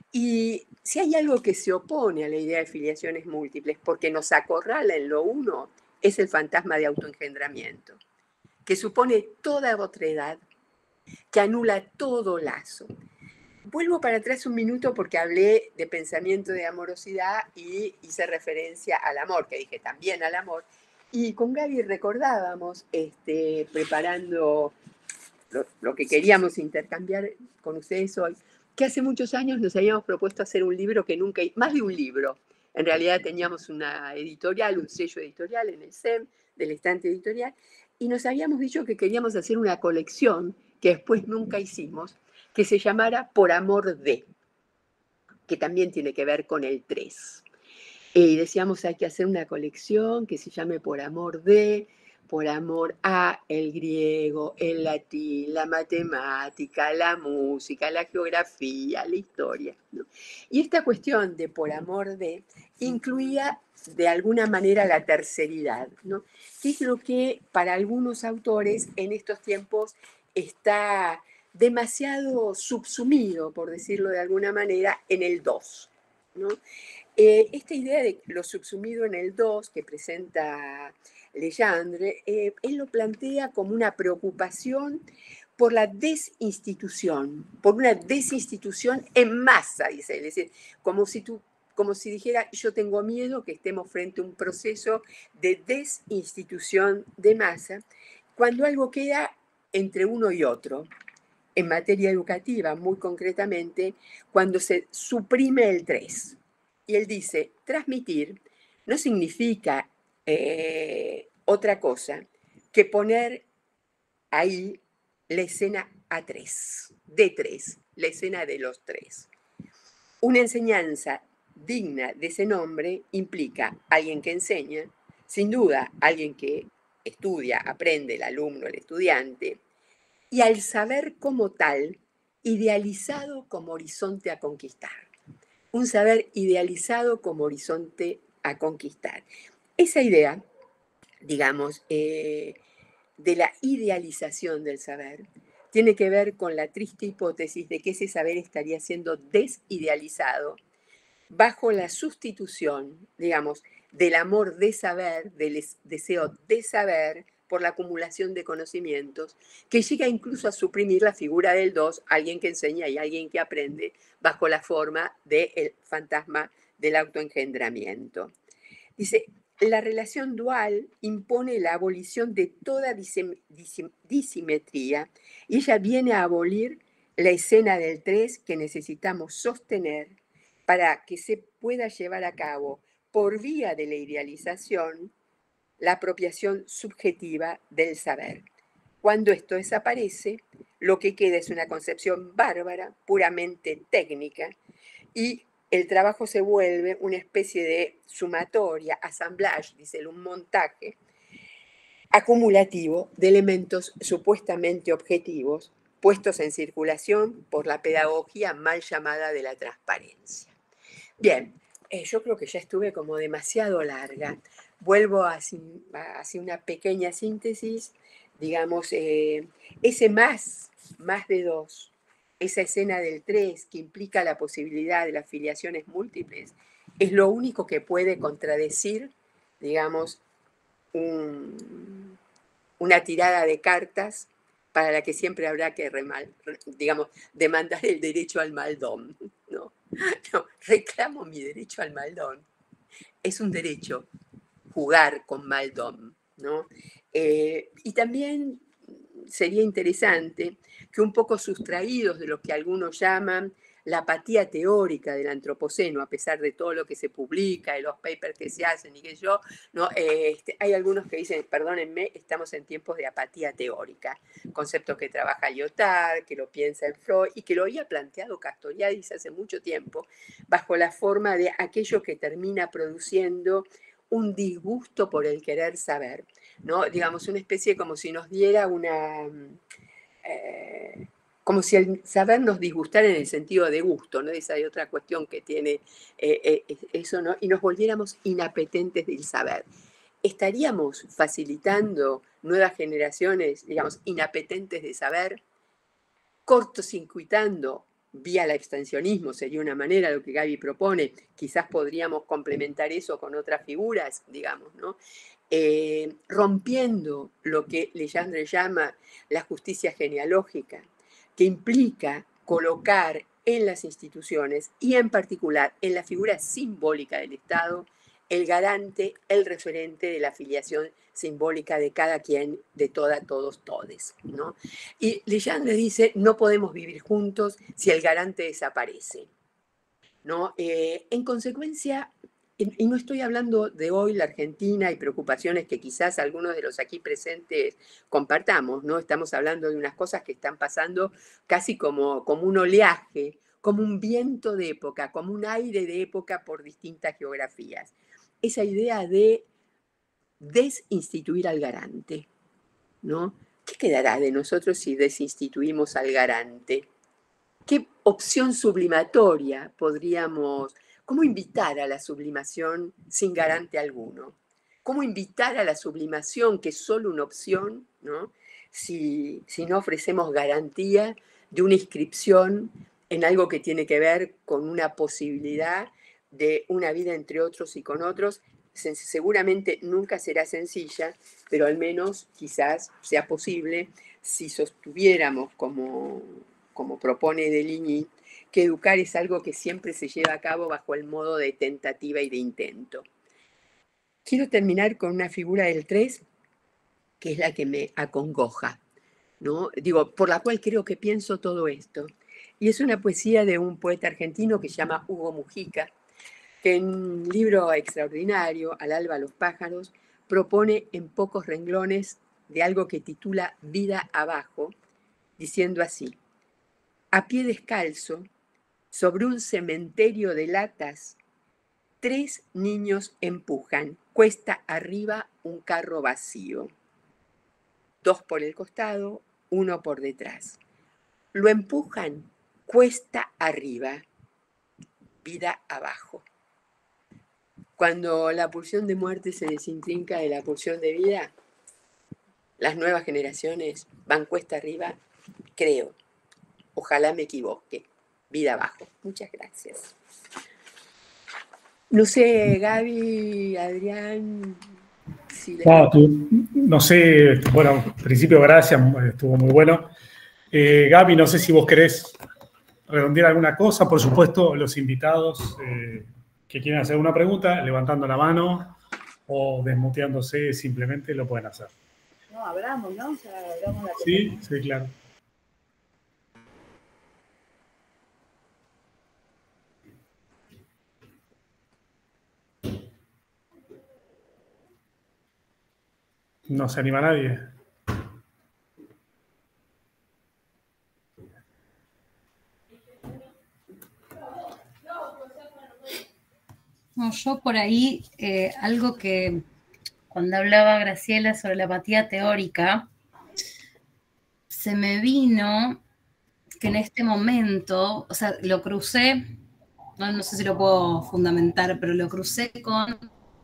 Y si hay algo que se opone a la idea de filiaciones múltiples porque nos acorrala en lo uno, es el fantasma de autoengendramiento, que supone toda otredad, que anula todo lazo. Vuelvo para atrás un minuto porque hablé de pensamiento de amorosidad y hice referencia al amor, que dije también al amor. Y con Gaby recordábamos, este, preparando lo, lo que queríamos intercambiar con ustedes hoy, que hace muchos años nos habíamos propuesto hacer un libro que nunca, más de un libro. En realidad teníamos una editorial, un sello editorial en el S E M, del estante editorial, y nos habíamos dicho que queríamos hacer una colección que después nunca hicimos, que se llamara Por Amor De, que también tiene que ver con el tres. Y decíamos, hay que hacer una colección que se llame Por Amor De, por amor a el griego, el latín, la matemática, la música, la geografía, la historia, ¿no? Y esta cuestión de por amor de incluía de alguna manera la terceridad, ¿no? Que es lo que para algunos autores en estos tiempos está demasiado subsumido, por decirlo de alguna manera, en el dos, ¿no? Eh, esta idea de lo subsumido en el dos que presenta Legendre, eh, él lo plantea como una preocupación por la desinstitución, por una desinstitución en masa, dice él, es decir, como si, tú, como si dijera, yo tengo miedo que estemos frente a un proceso de desinstitución de masa, cuando algo queda entre uno y otro. En materia educativa, muy concretamente, cuando se suprime el tres. Y él dice, transmitir no significa eh, otra cosa que poner ahí la escena a tres, de tres, la escena de los tres. Una enseñanza digna de ese nombre implica alguien que enseña, sin duda alguien que estudia, aprende, el alumno, el estudiante, y al saber como tal, idealizado como horizonte a conquistar. Un saber idealizado como horizonte a conquistar. Esa idea, digamos, eh, de la idealización del saber, tiene que ver con la triste hipótesis de que ese saber estaría siendo desidealizado bajo la sustitución, digamos, del amor de saber, del deseo de saber, por la acumulación de conocimientos, que llega incluso a suprimir la figura del dos, alguien que enseña y alguien que aprende, bajo la forma del fantasma del autoengendramiento. Dice, la relación dual impone la abolición de toda disim, disim, disimetría y ella viene a abolir la escena del tres que necesitamos sostener para que se pueda llevar a cabo por vía de la idealización la apropiación subjetiva del saber. Cuando esto desaparece, lo que queda es una concepción bárbara, puramente técnica, y el trabajo se vuelve una especie de sumatoria, assemblage, dice él, un montaje acumulativo de elementos supuestamente objetivos puestos en circulación por la pedagogía mal llamada de la transparencia. Bien, eh, yo creo que ya estuve como demasiado larga. Vuelvo a hacer una pequeña síntesis, digamos, eh, ese más, más de dos, esa escena del tres que implica la posibilidad de las filiaciones múltiples, es lo único que puede contradecir, digamos, un, una tirada de cartas para la que siempre habrá que, remal, digamos, demandar el derecho al maldón, ¿no? No, reclamo mi derecho al maldón. es un derecho jugar con Maldon, ¿no? Eh, y también sería interesante que un poco sustraídos de lo que algunos llaman la apatía teórica del antropoceno, a pesar de todo lo que se publica y los papers que se hacen y que yo, ¿no? Eh, este, hay algunos que dicen, perdónenme, estamos en tiempos de apatía teórica, concepto que trabaja Lyotard, que lo piensa en Freud y que lo había planteado Castoriadis hace mucho tiempo, bajo la forma de aquello que termina produciendo un disgusto por el querer saber, ¿no? Digamos, una especie como si nos diera una... Eh, como si el saber nos disgustara en el sentido de gusto, ¿no? Esa hay otra cuestión que tiene eh, eh, eso, ¿no? Y nos volviéramos inapetentes del saber. ¿Estaríamos facilitando nuevas generaciones, digamos, inapetentes de saber? Cortocircuitando vía el abstencionismo, sería una manera, lo que Gaby propone, quizás podríamos complementar eso con otras figuras, digamos, ¿no? Eh, rompiendo lo que Legendre llama la justicia genealógica, que implica colocar en las instituciones y en particular en la figura simbólica del Estado el garante, el referente de la afiliación simbólica de cada quien, de todas, todos, todes, ¿no? Y Legendre dice, no podemos vivir juntos si el garante desaparece, ¿no? Eh, en consecuencia, y no estoy hablando de hoy la Argentina y preocupaciones que quizás algunos de los aquí presentes compartamos, ¿no? Estamos hablando de unas cosas que están pasando casi como, como un oleaje, como un viento de época, como un aire de época por distintas geografías. Esa idea de desinstituir al garante, ¿no? ¿Qué quedará de nosotros si desinstituimos al garante? ¿Qué opción sublimatoria podríamos, cómo invitar a la sublimación sin garante alguno? ¿Cómo invitar a la sublimación, que es solo una opción, ¿no? si, si no ofrecemos garantía de una inscripción en algo que tiene que ver con una posibilidad de una vida entre otros y con otros? Seguramente nunca será sencilla, pero al menos quizás sea posible si sostuviéramos, como, como propone Deligny, que educar es algo que siempre se lleva a cabo bajo el modo de tentativa y de intento. Quiero terminar con una figura del tres, que es la que me acongoja, ¿no? Digo, por la cual creo que pienso todo esto. Y es una poesía de un poeta argentino que se llama Hugo Mujica, que en un libro extraordinario, Al alba los pájaros, propone en pocos renglones de algo que titula Vida abajo, diciendo así: a pie descalzo, sobre un cementerio de latas, tres niños empujan, cuesta arriba, un carro vacío. Dos por el costado, uno por detrás. Lo empujan, cuesta arriba, vida abajo. Cuando la pulsión de muerte se desintrinca de la pulsión de vida, las nuevas generaciones van cuesta arriba, creo. Ojalá me equivoque. Vida abajo. Muchas gracias. No sé, Gaby, Adrián, si les... No, tú, no sé, bueno, en principio gracias, estuvo muy bueno. Eh, Gaby, no sé si vos querés redondear alguna cosa. Por supuesto, los invitados eh, que quieran hacer una pregunta, levantando la mano o desmuteándose, simplemente lo pueden hacer. No, hablamos, ¿no? O sea, hablamos la Sí, sí, claro. No se anima nadie. No, yo por ahí, eh, algo que cuando hablaba Graciela sobre la apatía teórica, se me vino que en este momento, o sea, lo crucé, no, no sé si lo puedo fundamentar, pero lo crucé con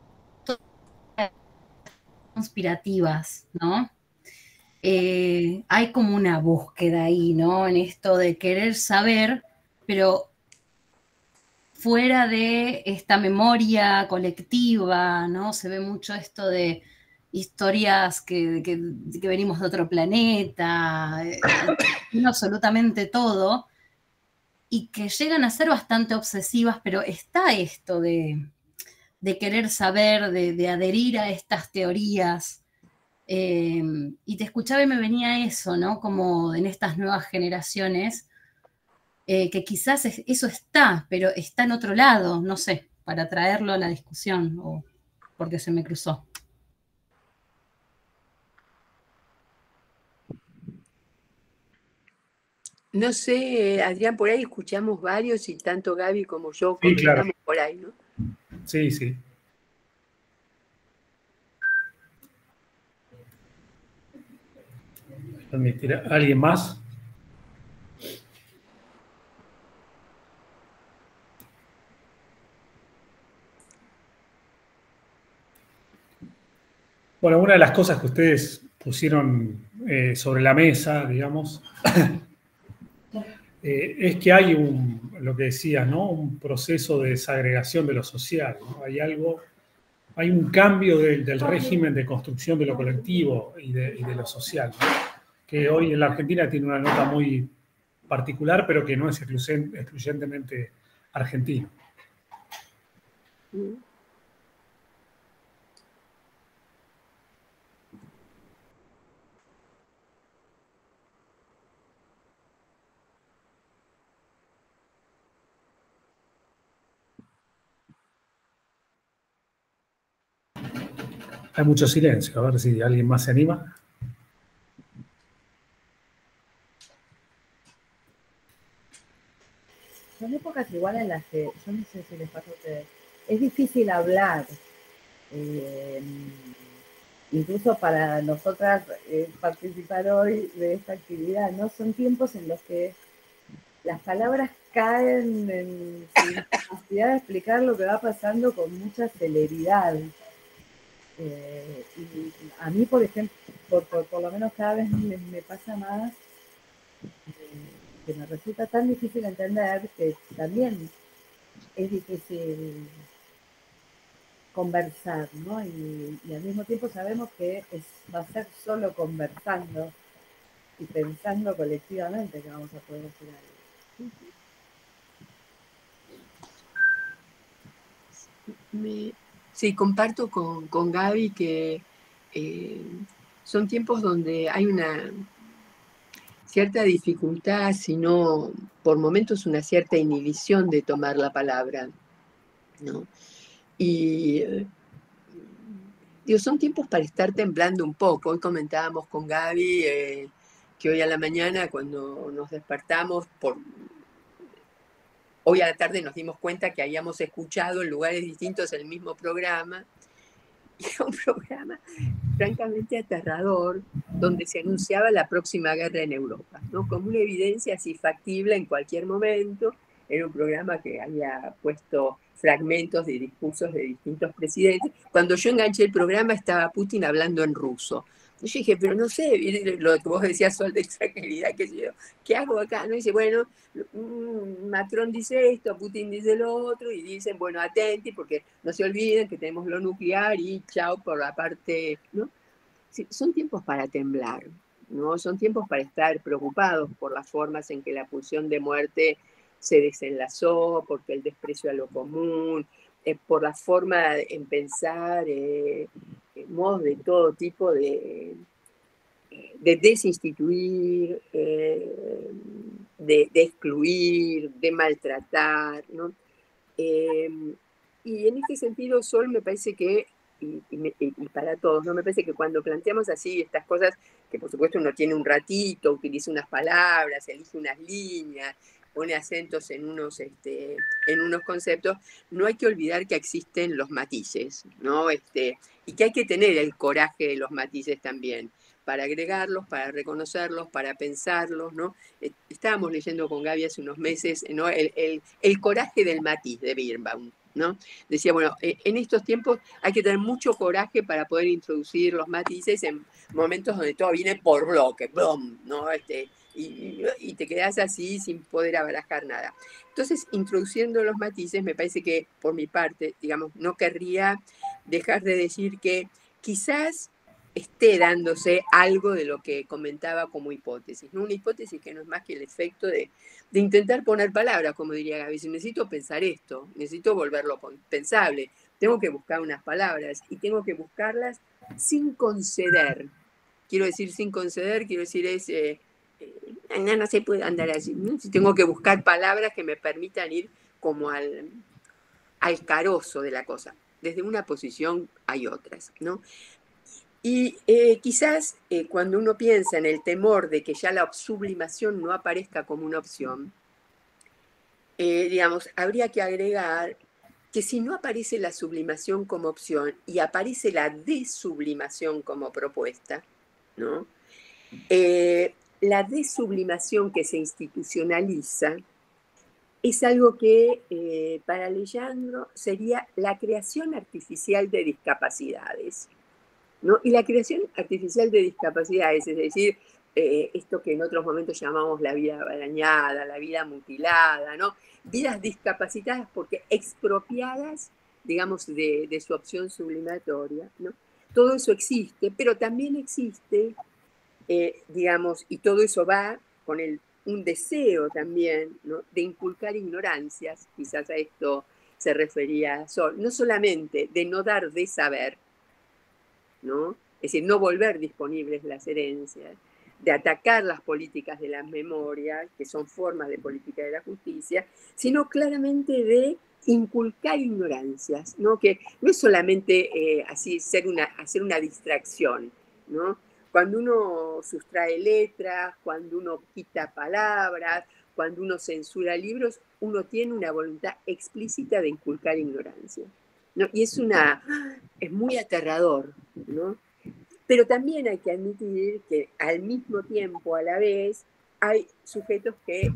conspirativas, ¿no? Eh, hay como una búsqueda ahí, ¿no? En esto de querer saber, pero fuera de esta memoria colectiva, ¿no? Se ve mucho esto de historias que, que, que venimos de otro planeta, eh, absolutamente todo, y que llegan a ser bastante obsesivas, pero está esto de, de querer saber, de, de adherir a estas teorías. Eh, y te escuchaba y me venía eso, ¿no? Como en estas nuevas generaciones, eh, que quizás es, eso está, pero está en otro lado, no sé, para traerlo a la discusión, o porque se me cruzó. No sé, Adrián, por ahí escuchamos varios y tanto Gaby como yo Sí, comentamos claro. por ahí, ¿no? Sí, sí. Permitirá. ¿Alguien más? Bueno, una de las cosas que ustedes pusieron eh, sobre la mesa, digamos, eh, es que hay un, lo que decía, ¿no? Un proceso de desagregación de lo social, ¿no? Hay algo, hay un cambio del, del régimen de construcción de lo colectivo y de, y de lo social, ¿no? Que hoy en la Argentina tiene una nota muy particular, pero que no es excluyentemente argentino. Mm. Hay mucho silencio, a ver si alguien más se anima. Son épocas igual en las que, yo no sé si les pasa a ustedes, es difícil hablar. Eh, incluso para nosotras eh, participar hoy de esta actividad, ¿no? Son tiempos en los que las palabras caen en sin capacidad de explicar lo que va pasando con mucha celeridad. Eh, y a mí, por ejemplo, por, por, por lo menos cada vez me, me pasa más, eh, que me resulta tan difícil entender que también es difícil conversar, ¿no? Y, y al mismo tiempo sabemos que es, va a ser solo conversando y pensando colectivamente que vamos a poder hacer algo. Me, sí, comparto con, con Gaby que eh, son tiempos donde hay una cierta dificultad, sino por momentos una cierta inhibición de tomar la palabra, ¿no? Y eh, digo, son tiempos para estar temblando un poco. Hoy comentábamos con Gaby eh, que hoy a la mañana, cuando nos despertamos, por, hoy a la tarde nos dimos cuenta que habíamos escuchado en lugares distintos el mismo programa, y era un programa francamente aterrador, donde se anunciaba la próxima guerra en Europa, ¿no? Como una evidencia así factible en cualquier momento. Era un programa que había puesto fragmentos de discursos de distintos presidentes. Cuando yo enganché el programa estaba Putin hablando en ruso. Yo dije, pero no sé, lo que vos decías, Sol, de tranquilidad, que yo, ¿qué hago acá? No dice, bueno, Macron dice esto, Putin dice lo otro, y dicen, bueno, atenti, porque no se olviden que tenemos lo nuclear y chao por la parte, ¿no? Sí, son tiempos para temblar, ¿no? Son tiempos para estar preocupados por las formas en que la pulsión de muerte se desenlazó, porque el desprecio a lo común, eh, por la forma en pensar, eh, modos de todo tipo de, de desinstituir, eh, de, de excluir, de maltratar, ¿no? Eh, y en este sentido, Sol, me parece que, y, y, y, para todos, ¿no? Me parece que cuando planteamos así estas cosas, que por supuesto uno tiene un ratito, utiliza unas palabras, elige unas líneas, pone acentos en unos, este, en unos conceptos, no hay que olvidar que existen los matices, ¿no? Este, y que hay que tener el coraje de los matices también, para agregarlos, para reconocerlos, para pensarlos, ¿no? Estábamos leyendo con Gaby hace unos meses, ¿no? el, el, el coraje del matiz de Birnbaum, ¿no? Decía, bueno, en estos tiempos hay que tener mucho coraje para poder introducir los matices en momentos donde todo viene por bloque, ¡boom! ¿No? Este, y, y te quedas así sin poder abarajar nada. Entonces, introduciendo los matices, me parece que, por mi parte, digamos, no querría dejar de decir que quizás esté dándose algo de lo que comentaba como hipótesis, ¿no? Una hipótesis que no es más que el efecto de, de intentar poner palabras, como diría Gaby. Si necesito pensar esto, necesito volverlo pensable, tengo que buscar unas palabras y tengo que buscarlas sin conceder. Quiero decir sin conceder, quiero decir es, eh, eh, no, no se puede andar así, ¿no? Tengo que buscar palabras que me permitan ir como al, al carozo de la cosa. Desde una posición hay otras, ¿no? Y eh, quizás eh, cuando uno piensa en el temor de que ya la sublimación no aparezca como una opción, eh, digamos, habría que agregar que si no aparece la sublimación como opción y aparece la desublimación como propuesta, ¿no? Eh, la desublimación que se institucionaliza es algo que eh, para Alejandro sería la creación artificial de discapacidades, ¿no? Y la creación artificial de discapacidades, es decir, eh, esto que en otros momentos llamamos la vida dañada, la vida mutilada, ¿no? Vidas discapacitadas porque expropiadas, digamos, de, de su opción sublimatoria, ¿no? Todo eso existe, pero también existe, eh, digamos, y todo eso va con el, un deseo también, ¿no? De inculcar ignorancias, quizás a esto se refería Sol, no solamente de no dar de saber, ¿no? Es decir, no volver disponibles las herencias, de atacar las políticas de la memoria, que son formas de política de la justicia, sino claramente de inculcar ignorancias, ¿no? Que no es solamente eh, así ser una, hacer una distracción, ¿no? Cuando uno sustrae letras, cuando uno quita palabras, cuando uno censura libros, uno tiene una voluntad explícita de inculcar ignorancia, ¿no? Y es, una, es muy aterrador, ¿no? Pero también hay que admitir que al mismo tiempo, a la vez, hay sujetos que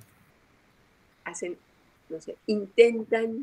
hacen, no sé, intentan,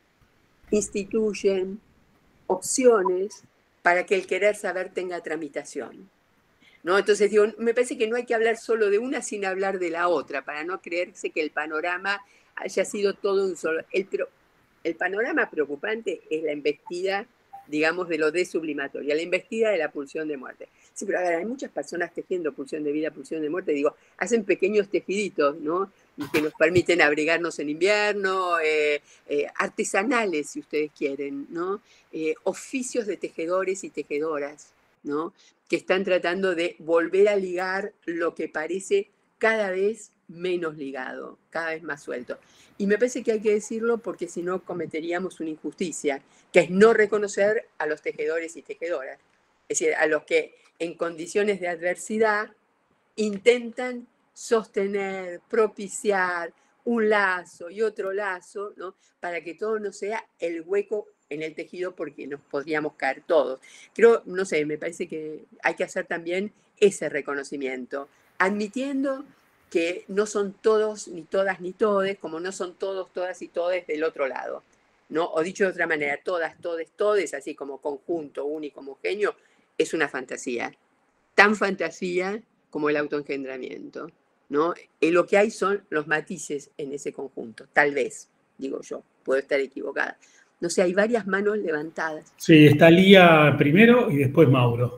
instituyen opciones para que el querer saber tenga tramitación, ¿no? Entonces, digo, me parece que no hay que hablar solo de una sin hablar de la otra, para no creerse que el panorama haya sido todo un solo. El, el panorama preocupante es la embestida, digamos, de lo desublimatorio, la embestida de la pulsión de muerte. Sí, pero a ver, hay muchas personas tejiendo pulsión de vida, pulsión de muerte, digo, hacen pequeños tejiditos, ¿no? Y que nos permiten abrigarnos en invierno, eh, eh, artesanales, si ustedes quieren, ¿no? Eh, oficios de tejedores y tejedoras, ¿no? Que están tratando de volver a ligar lo que parece cada vez menos ligado, cada vez más suelto. Y me parece que hay que decirlo porque si no cometeríamos una injusticia, que es no reconocer a los tejedores y tejedoras. Es decir, a los que en condiciones de adversidad intentan sostener, propiciar un lazo y otro lazo, ¿no? Para que todo no sea el hueco en el tejido porque nos podríamos caer todos. Creo, no sé, me parece que hay que hacer también ese reconocimiento, admitiendo que no son todos, ni todas, ni todes, como no son todos, todas y todes del otro lado, ¿no? O dicho de otra manera, todas, todes, todes, así como conjunto, único, homogéneo, es una fantasía. Tan fantasía como el autoengendramiento, ¿no? Y lo que hay son los matices en ese conjunto, tal vez, digo yo, puedo estar equivocada. No sé, hay varias manos levantadas. Sí, está Lía primero y después Mauro.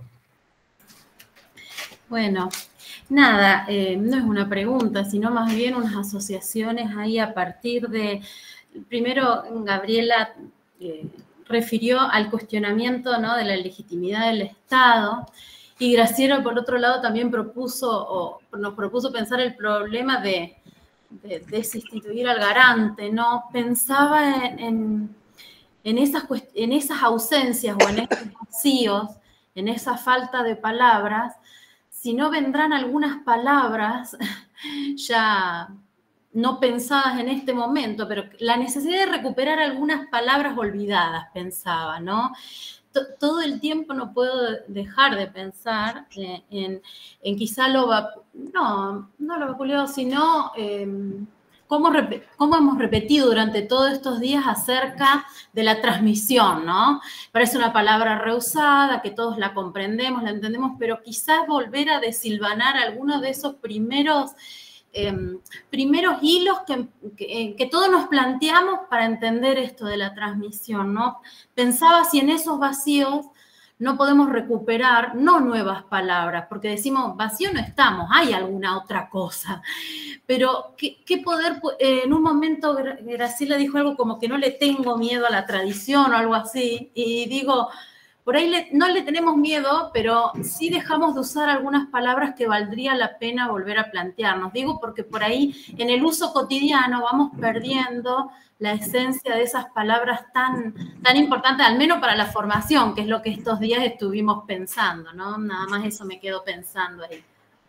Bueno, nada, eh, no es una pregunta, sino más bien unas asociaciones ahí a partir de, primero Gabriela eh, refirió al cuestionamiento, ¿no?, de la legitimidad del Estado, y Graciela por otro lado también propuso, o nos propuso pensar el problema de, de desinstituir al garante, ¿no? Pensaba en, en, en, esas, en esas ausencias o en esos vacíos, en esa falta de palabras, si no vendrán algunas palabras ya no pensadas en este momento, pero la necesidad de recuperar algunas palabras olvidadas, pensaba, ¿no? Todo el tiempo no puedo dejar de pensar en, en, en quizá lo, no, no lo vapuleado, sino eh, cómo, cómo hemos repetido durante todos estos días acerca de la transmisión, ¿no? Parece una palabra reusada, que todos la comprendemos, la entendemos, pero quizás volver a desilvanar algunos de esos primeros, eh, primeros hilos que, que, que todos nos planteamos para entender esto de la transmisión, ¿no? Pensaba si en esos vacíos no podemos recuperar, no nuevas palabras, porque decimos, vacío no estamos, hay alguna otra cosa. Pero qué, qué poder, eh, en un momento Graciela dijo algo como que no le tengo miedo a la tradición o algo así, y digo, por ahí le, no le tenemos miedo, pero sí dejamos de usar algunas palabras que valdría la pena volver a plantearnos. Digo porque por ahí en el uso cotidiano vamos perdiendo la esencia de esas palabras tan, tan importantes, al menos para la formación, que es lo que estos días estuvimos pensando, ¿no? Nada más eso me quedo pensando ahí.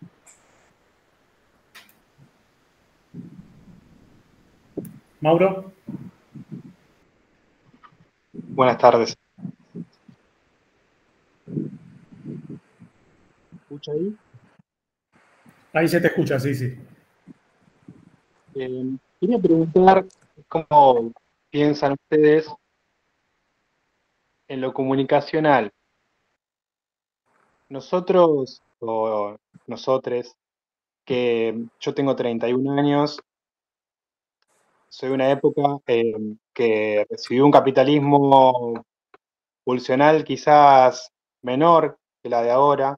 Mauro. Buenas tardes. ¿Me escucha ahí? Ahí se te escucha, sí, sí. Eh, quería preguntar cómo piensan ustedes en lo comunicacional. Nosotros, o nosotres, que yo tengo treinta y un años, soy de una época eh, que recibió un capitalismo pulsional quizás menor que la de ahora,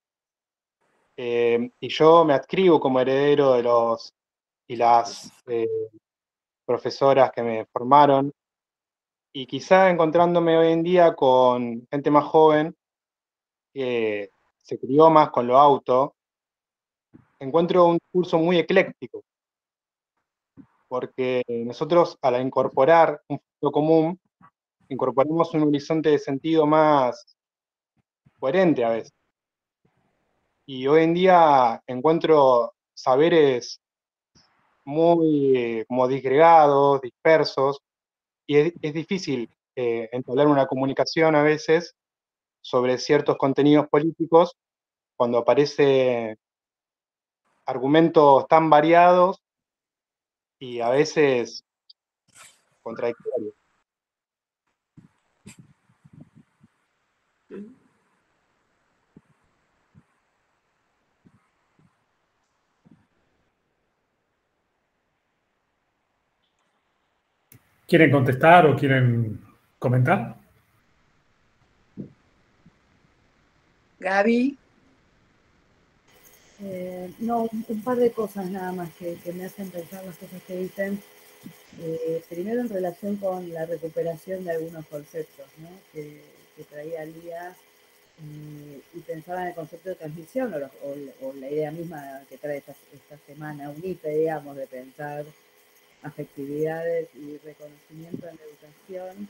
eh, y yo me adscribo como heredero de los y las eh, profesoras que me formaron, y quizá encontrándome hoy en día con gente más joven que se crió más con lo auto, encuentro un discurso muy ecléctico, porque nosotros al incorporar un punto común, incorporamos un horizonte de sentido más coherente a veces. Y hoy en día encuentro saberes muy eh, como disgregados, dispersos, y es, es difícil eh, entablar una comunicación a veces sobre ciertos contenidos políticos cuando aparecen argumentos tan variados y a veces contradictorios. ¿Quieren contestar o quieren comentar? Gaby. Eh, no, un, un par de cosas nada más que, que me hacen pensar las cosas que dicen. Eh, primero en relación con la recuperación de algunos conceptos, ¿no? que, que traía Lía, eh, y pensaba en el concepto de transmisión o, lo, o, o la idea misma que trae esta, esta semana UNIPE, digamos, de pensar afectividades y reconocimiento en la educación,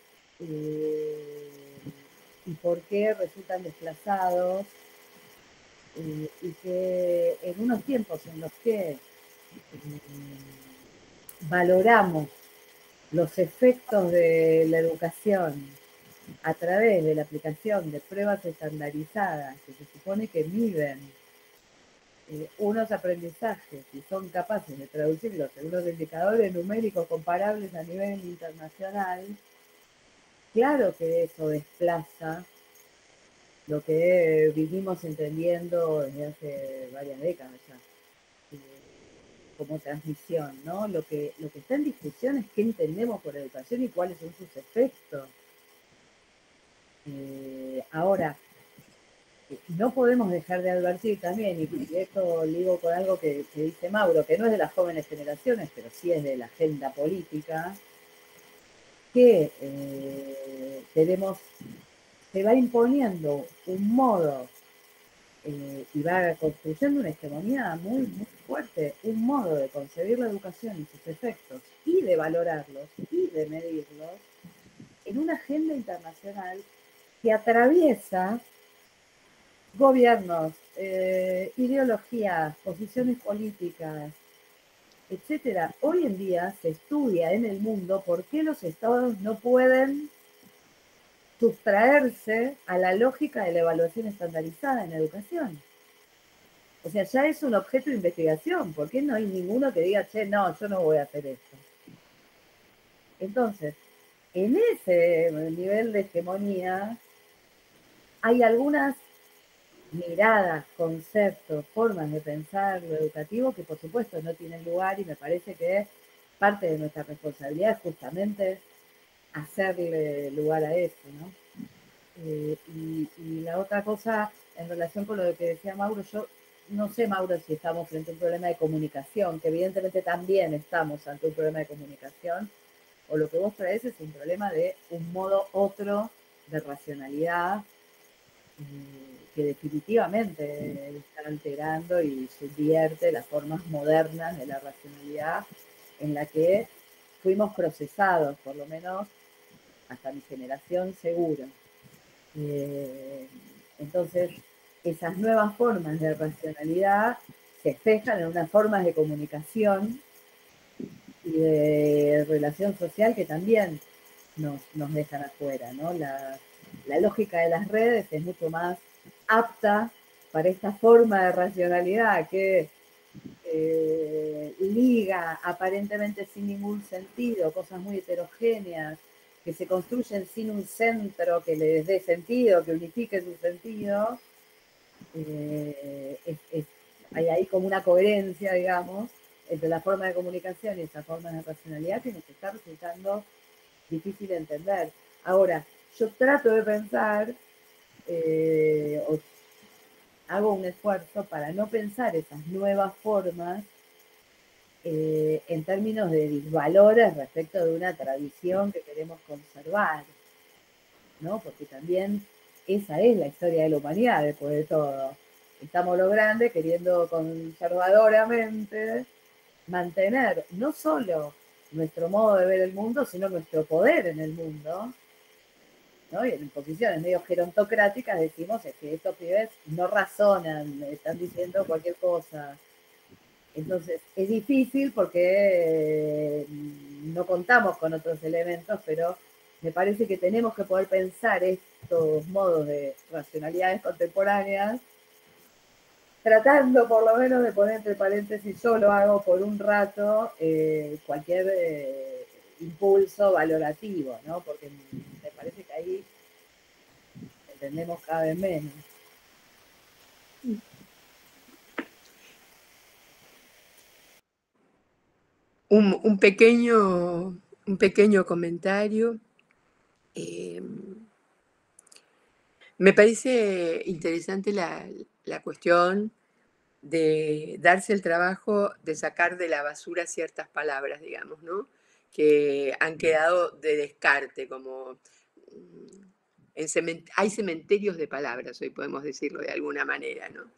eh, y por qué resultan desplazados, eh, y que en unos tiempos en los que eh, valoramos los efectos de la educación a través de la aplicación de pruebas estandarizadas que se supone que miden eh, unos aprendizajes y son capaces de traducirlos en unos indicadores numéricos comparables a nivel internacional, claro que eso desplaza lo que vivimos entendiendo desde hace varias décadas ya, eh, como transmisión, ¿no? Lo que, lo que está en discusión es qué entendemos por educación y cuáles son sus efectos. Eh, ahora, no podemos dejar de advertir también, y esto ligo con algo que, que dice Mauro, que no es de las jóvenes generaciones, pero sí es de la agenda política, que eh, tenemos, se va imponiendo un modo eh, y va construyendo una hegemonía muy, muy fuerte, un modo de concebir la educación y sus efectos, y de valorarlos, y de medirlos, en una agenda internacional que atraviesa gobiernos, eh, ideologías, posiciones políticas, etcétera. Hoy en día se estudia en el mundo por qué los estados no pueden sustraerse a la lógica de la evaluación estandarizada en educación. O sea, ya es un objeto de investigación. ¿Por qué no hay ninguno que diga, che, no, yo no voy a hacer esto? Entonces, en ese nivel de hegemonía hay algunas miradas, conceptos, formas de pensar lo educativo que por supuesto no tienen lugar, y me parece que parte de nuestra responsabilidad es justamente hacerle lugar a eso, ¿no? Eh, y, y la otra cosa, en relación con lo que decía Mauro, yo no sé, Mauro, si estamos frente a un problema de comunicación, que evidentemente también estamos ante un problema de comunicación, o lo que vos traes es un problema de un modo otro de racionalidad eh, que definitivamente está alterando y subvierte las formas modernas de la racionalidad en la que fuimos procesados, por lo menos hasta mi generación seguro. Eh, entonces, esas nuevas formas de racionalidad se espejan en unas formas de comunicación y de relación social que también nos, nos dejan afuera, ¿no? La, la lógica de las redes es mucho más apta para esta forma de racionalidad que eh, liga aparentemente sin ningún sentido cosas muy heterogéneas que se construyen sin un centro que les dé sentido, que unifique su sentido. Eh, es, es, hay ahí como una coherencia, digamos, entre la forma de comunicación y esa forma de racionalidad que nos está resultando difícil de entender. Ahora, yo trato de pensar, eh, o hago un esfuerzo para no pensar esas nuevas formas eh, en términos de disvalores respecto de una tradición que queremos conservar, ¿no? Porque también esa es la historia de la humanidad, después de todo. Estamos lo grande queriendo conservadoramente mantener no solo nuestro modo de ver el mundo, sino nuestro poder en el mundo, ¿no? Y en posiciones medio gerontocráticas decimos es que estos pibes no razonan, están diciendo cualquier cosa. Entonces, es difícil porque eh, no contamos con otros elementos, pero me parece que tenemos que poder pensar estos modos de racionalidades contemporáneas, tratando por lo menos de poner entre paréntesis, yo lo hago por un rato, eh, cualquier eh, impulso valorativo, ¿no? Porque me parece que ahí entendemos cada vez menos. Un, un, pequeño, un pequeño comentario. Eh, me parece interesante la, la cuestión de darse el trabajo de sacar de la basura ciertas palabras, digamos, ¿no? Que han quedado de descarte, como en cement- hay cementerios de palabras, hoy podemos decirlo de alguna manera, ¿no?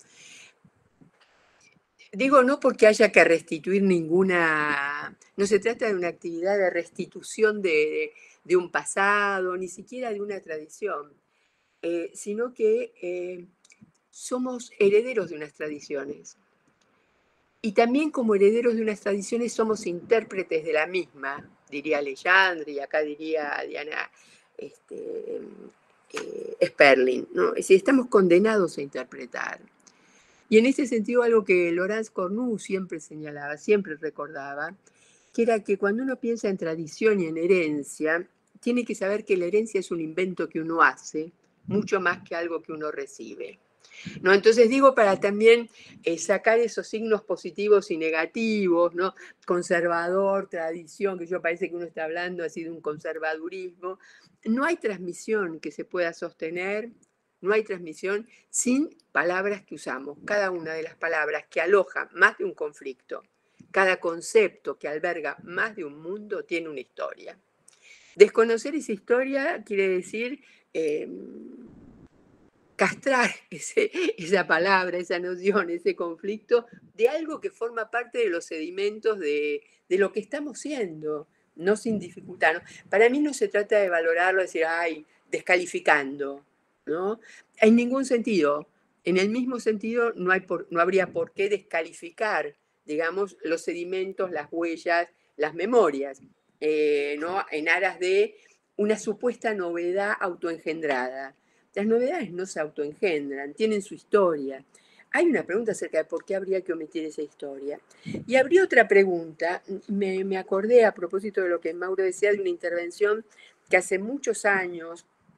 Digo, no porque haya que restituir ninguna, no se trata de una actividad de restitución de, de un pasado, ni siquiera de una tradición, eh, sino que eh, somos herederos de unas tradiciones. Y también como herederos de unas tradiciones somos intérpretes de la misma, diría Alejandro, y acá diría Diana este, eh, Sperling, ¿no? Es decir, estamos condenados a interpretar. Y en ese sentido, algo que Laurence Cornu siempre señalaba, siempre recordaba, que era que cuando uno piensa en tradición y en herencia, tiene que saber que la herencia es un invento que uno hace, mucho más que algo que uno recibe, ¿no? Entonces digo, para también eh, sacar esos signos positivos y negativos, ¿no? Conservador, tradición, que yo parece que uno está hablando así de un conservadurismo, no hay transmisión que se pueda sostener. No hay transmisión sin palabras que usamos. Cada una de las palabras que aloja más de un conflicto, cada concepto que alberga más de un mundo tiene una historia. Desconocer esa historia quiere decir eh, castrar ese, esa palabra, esa noción, ese conflicto de algo que forma parte de los sedimentos de, de lo que estamos siendo, no sin dificultad, ¿no? Para mí no se trata de valorarlo, decir, ay, descalificando, ¿no? En ningún sentido. En el mismo sentido, no, hay por, no habría por qué descalificar, digamos, los sedimentos, las huellas, las memorias, eh, ¿no? En aras de una supuesta novedad autoengendrada. Las novedades no se autoengendran, tienen su historia. Hay una pregunta acerca de por qué habría que omitir esa historia. Y habría otra pregunta, me, me acordé a propósito de lo que Mauro decía, de una intervención que hace muchos años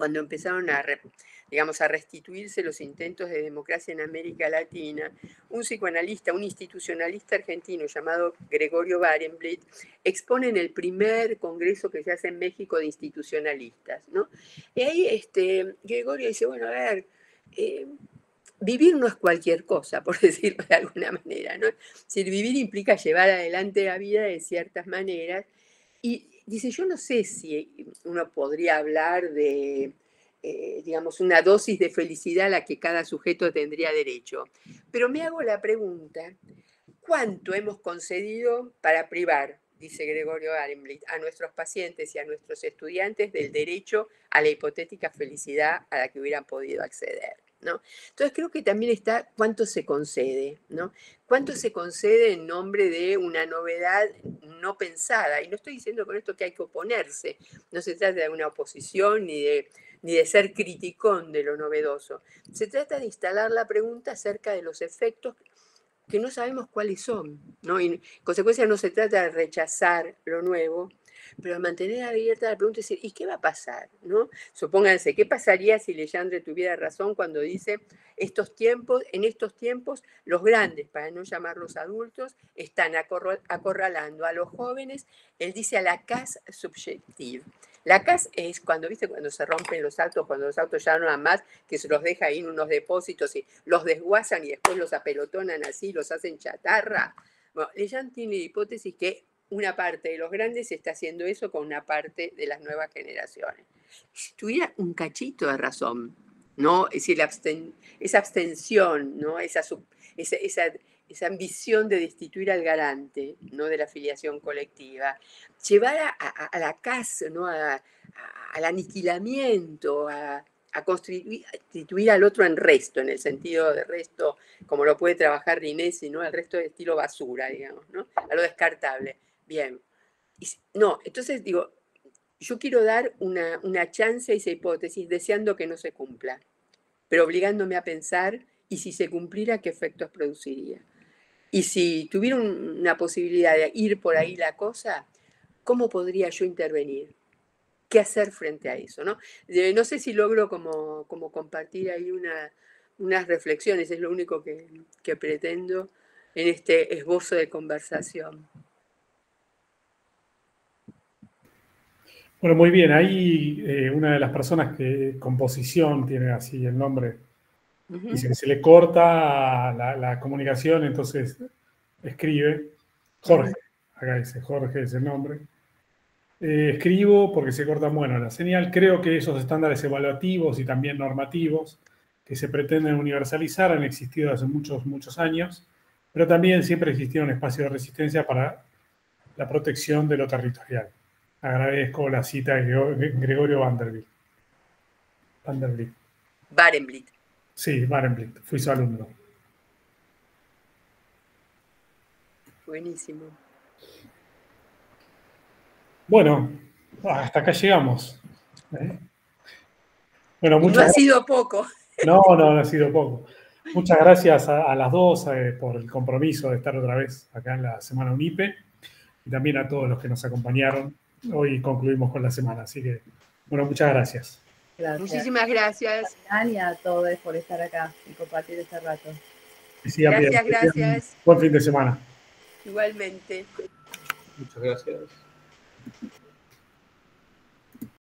cuando empezaron a, digamos, a restituirse los intentos de democracia en América Latina, un psicoanalista, un institucionalista argentino llamado Gregorio Barenblit expone en el primer congreso que se hace en México de institucionalistas, ¿no? Y ahí este, Gregorio dice, bueno, a ver, eh, vivir no es cualquier cosa, por decirlo de alguna manera, ¿no? Es decir, vivir implica llevar adelante la vida de ciertas maneras. Y dice, yo no sé si uno podría hablar de, eh, digamos, una dosis de felicidad a la que cada sujeto tendría derecho, pero me hago la pregunta, ¿cuánto hemos concedido para privar, dice Gregorio Barenblit, a nuestros pacientes y a nuestros estudiantes del derecho a la hipotética felicidad a la que hubieran podido acceder? ¿No? Entonces creo que también está cuánto se concede, ¿no? Cuánto se concede en nombre de una novedad no pensada. Y no estoy diciendo con esto que hay que oponerse, no se trata de una oposición ni de, ni de ser criticón de lo novedoso. Se trata de instalar la pregunta acerca de los efectos que no sabemos cuáles son, ¿no? Y en consecuencia no se trata de rechazar lo nuevo, pero mantener abierta la pregunta y decir, ¿y qué va a pasar? ¿No? Supónganse, ¿qué pasaría si Legendre tuviera razón cuando dice, estos tiempos, en estos tiempos los grandes, para no llamarlos adultos, están acorralando a los jóvenes, él dice a la casse subjective. La casse es cuando, ¿viste? Cuando se rompen los autos, cuando los autos ya no dan más, que se los deja ahí en unos depósitos y los desguazan y después los apelotonan así, los hacen chatarra. Bueno, Legendre tiene la hipótesis que una parte de los grandes está haciendo eso con una parte de las nuevas generaciones. Si tuviera un cachito de razón, ¿no? Es decir, la absten esa abstención, ¿no? esa, esa, esa, esa ambición de destituir al garante, ¿no? De la afiliación colectiva, llevar a, a, a la casa, ¿no? a, a, al aniquilamiento, a, a constituir, constituir al otro en resto, en el sentido de resto, como lo puede trabajar Rinesi, ¿no? Al resto de estilo basura, digamos, ¿no? A lo descartable. Bien. Y, no, entonces digo, yo quiero dar una, una chance a esa hipótesis deseando que no se cumpla, pero obligándome a pensar, y si se cumpliera, ¿qué efectos produciría? Y si tuviera un, una posibilidad de ir por ahí la cosa, ¿cómo podría yo intervenir? ¿Qué hacer frente a eso? No, eh, no sé si logro como, como compartir ahí una, unas reflexiones, es lo único que, que pretendo en este esbozo de conversación. Bueno, muy bien. Ahí eh, una de las personas que composición tiene así el nombre, uh-huh. Dice que se le corta la, la comunicación, entonces escribe. Jorge, uh-huh. Acá dice Jorge es el nombre. Eh, escribo porque se corta, bueno, la señal. Creo que esos estándares evaluativos y también normativos que se pretenden universalizar han existido hace muchos, muchos años, pero también siempre existió un espacio de resistencia para la protección de lo territorial. Agradezco la cita de Gregorio Vanderbilt. Vanderbilt. Barenblit. Sí, Barenblit. Fui su alumno. Buenísimo. Bueno, hasta acá llegamos. ¿Eh? Bueno, muchas no ha sido poco. No, no, no ha sido poco. Muchas gracias a, a las dos eh, por el compromiso de estar otra vez acá en la Semana UNIPE y también a todos los que nos acompañaron. Hoy concluimos con la semana, así que, bueno, muchas gracias. Gracias. Muchísimas gracias. Y a todos por estar acá y compartir este rato. Gracias, bien. gracias. Buen fin de semana. Igualmente. Muchas gracias.